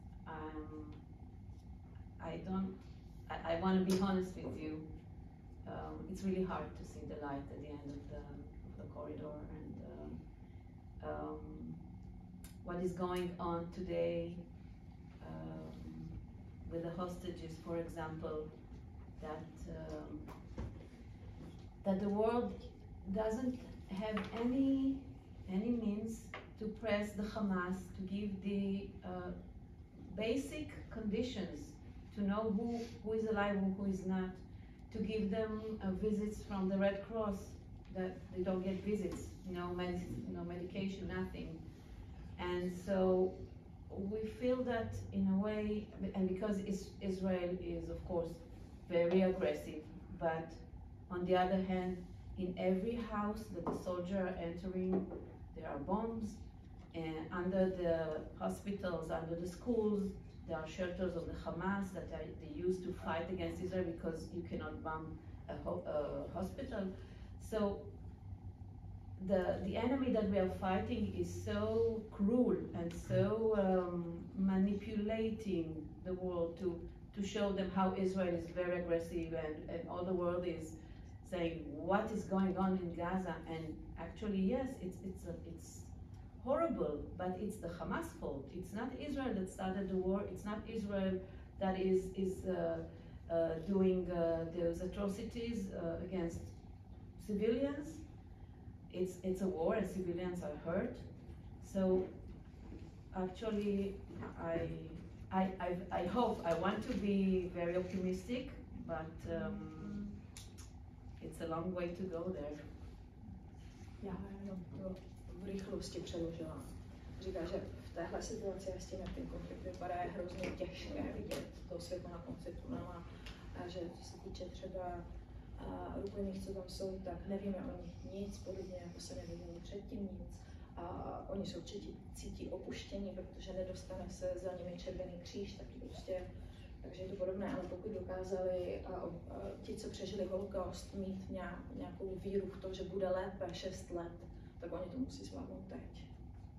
I want to be honest with you. It's really hard to see the light at the end of the corridor, and what is going on today with the hostages, for example, that the world doesn't have any means to press the Hamas to give the basic conditions to know who is alive and who is not, to give them visits from the Red Cross, that they don't get visits, no medication, nothing. And so we feel that in a way, and because Israel is of course very aggressive, but on the other hand, in every house that the soldiers are entering, there are bombs, and under the hospitals, under the schools, there are shelters of the Hamas that they use to fight against Israel because you cannot bomb a hospital. So the enemy that we are fighting is so cruel and so manipulating the world to show them how Israel is very aggressive, and all the world is saying what is going on in Gaza. And actually, yes, it's horrible, but it's the Hamas fault. It's not Israel that started the war. It's not Israel that is doing those atrocities against civilians. It's a war, and civilians are hurt. So actually, I hope, I want to be very optimistic, but it's a long way to go there. Já jenom v rychlosti přeložila. Říká, že v téhle situaci a s tím, jak ten konflikt vypadá, je hrozně těžké vidět to světlo na konci tunela. A že co se týče třeba rukojmích, co tam jsou, tak nevíme o nich nic, podobně jako se nevěděli předtím nic. A oni se určitě cítí opuštění, protože nedostane se za nimi Červený kříž, taky prostě, takže je to podobné, ale pokud dokázali ti, co přežili holokaust, mít nějakou víru v to, že bude lépe 6 let, tak oni to musí zvládnout teď.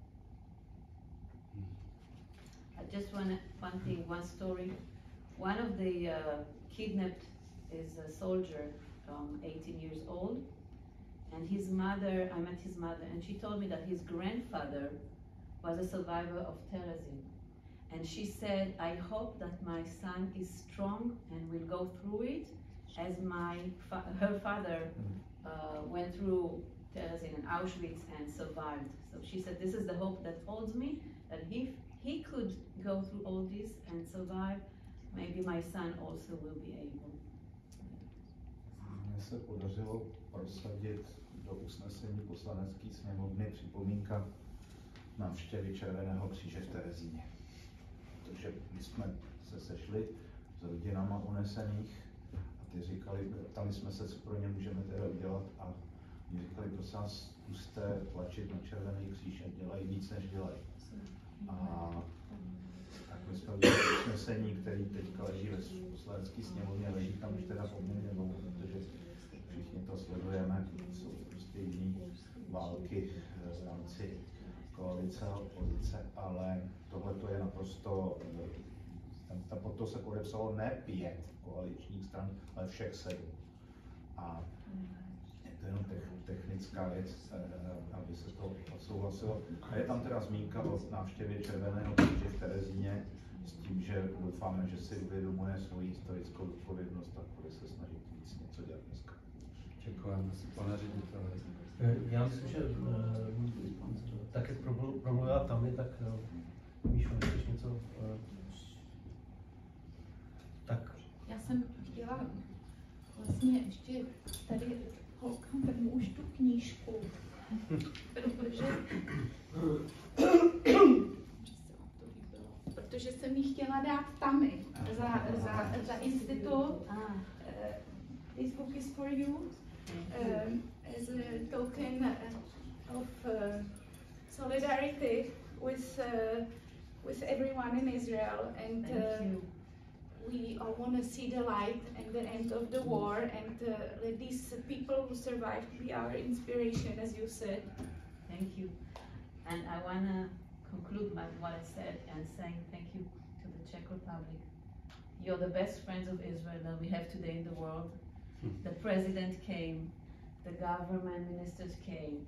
Just one thing, one story. One of the kidnapped is a soldier, 18 years old, and his mother, I met his mother, and she told me that his grandfather was a survivor of terrorism. And she said, I hope that my son is strong and will go through it as her father went through terrorism in Auschwitz and survived. So she said, this is the hope that holds me, that if he could go through all this and survive, maybe my son also will be able. Mně se podařilo prosadit do usnesení poslanecké sněmovny připomínka návštěvy Červeného kříže v Terezíně. Protože my jsme se sešli s rodinama unesených a ty říkali, ptali jsme se, co pro ně můžeme teda udělat a oni říkali, prosím vás, zkuste tlačit na Červený kříž, ať dělají víc, než dělají. A tak my jsme udělali usnesení, který teďka leží ve poslanecké sněmovně, leží tam už teda poměrně dlouho, protože všichni to sledujeme, jsou prostě jiné války v rámci koalice a opozice, ale tohle to je naprosto, pod to se podepsalo ne 5 koaličních stran, ale všech 7. A je to jenom technická věc, aby se to odsouhlasilo. A je tam teda zmínka o návštěvě Červeného kříže v Terezíně s tím, že doufáme, že si uvědomuje svoji historickou odpovědnost a bude se snažit víc něco dělat dneska. Děkujeme, pane řediteli. Já myslím, že tak jak promluvila Tami, tak Míšo, chceš něco? Tak. Já jsem chtěla vlastně ještě tady holkám už tu knížku, protože jsem ji chtěla dát Tami za institut. This book is for you as a token of solidarity with everyone in Israel, and we all want to see the light and the end of the war, and let these people who survived be our inspiration, as you said. Thank you. And I want to conclude what I said and saying thank you to the Czech Republic. You're the best friends of Israel that we have today in the world. The president came, the government ministers came.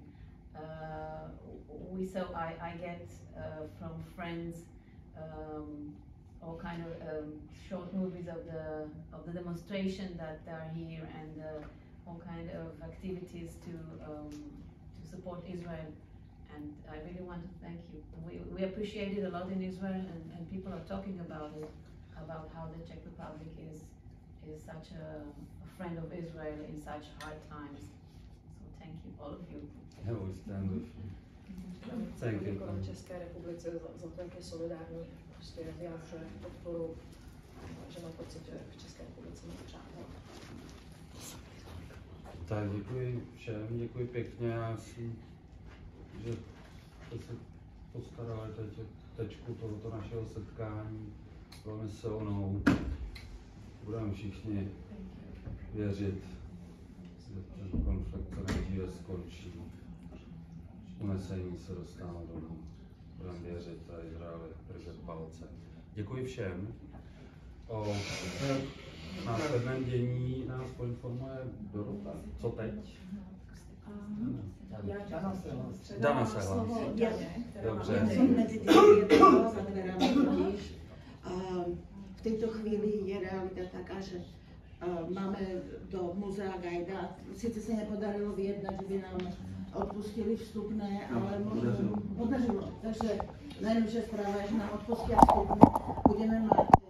I get from friends all kind of short movies of the demonstration that are here, and all kind of activities to support Israel. And I really want to thank you. We appreciate it a lot in Israel, and people are talking about it, about how the Czech Republic is such a friend of Israel in such hard times. So thank you, all of you. Yeah, we stand with you. Thank you. České republice za to, jak je solidární, prostě vyjádřuje podporu, že mám pocit, že v České republice má přátel. Tak děkuji všem, děkuji pěkně. Já si, že jste se postarali teď tečku tohoto našeho setkání velmi silnou. Budeme všichni věřit, že ten konflikt co nejdříve skončí. Unesení se dostává domů. Budeme věřit a Izraeli držet palce. Děkuji všem. O následném dění nás poinformuje Dorota. Co teď? Dana se hlásí. Dobře. V této chvíli je realita taká, že máme do muzea Gajda. Sice se nepodarilo vyjednat, že by nám odpustili vstupné, ale podařilo. Takže nejlepší zpráva je, že nám odpustí vstupné. Budeme mít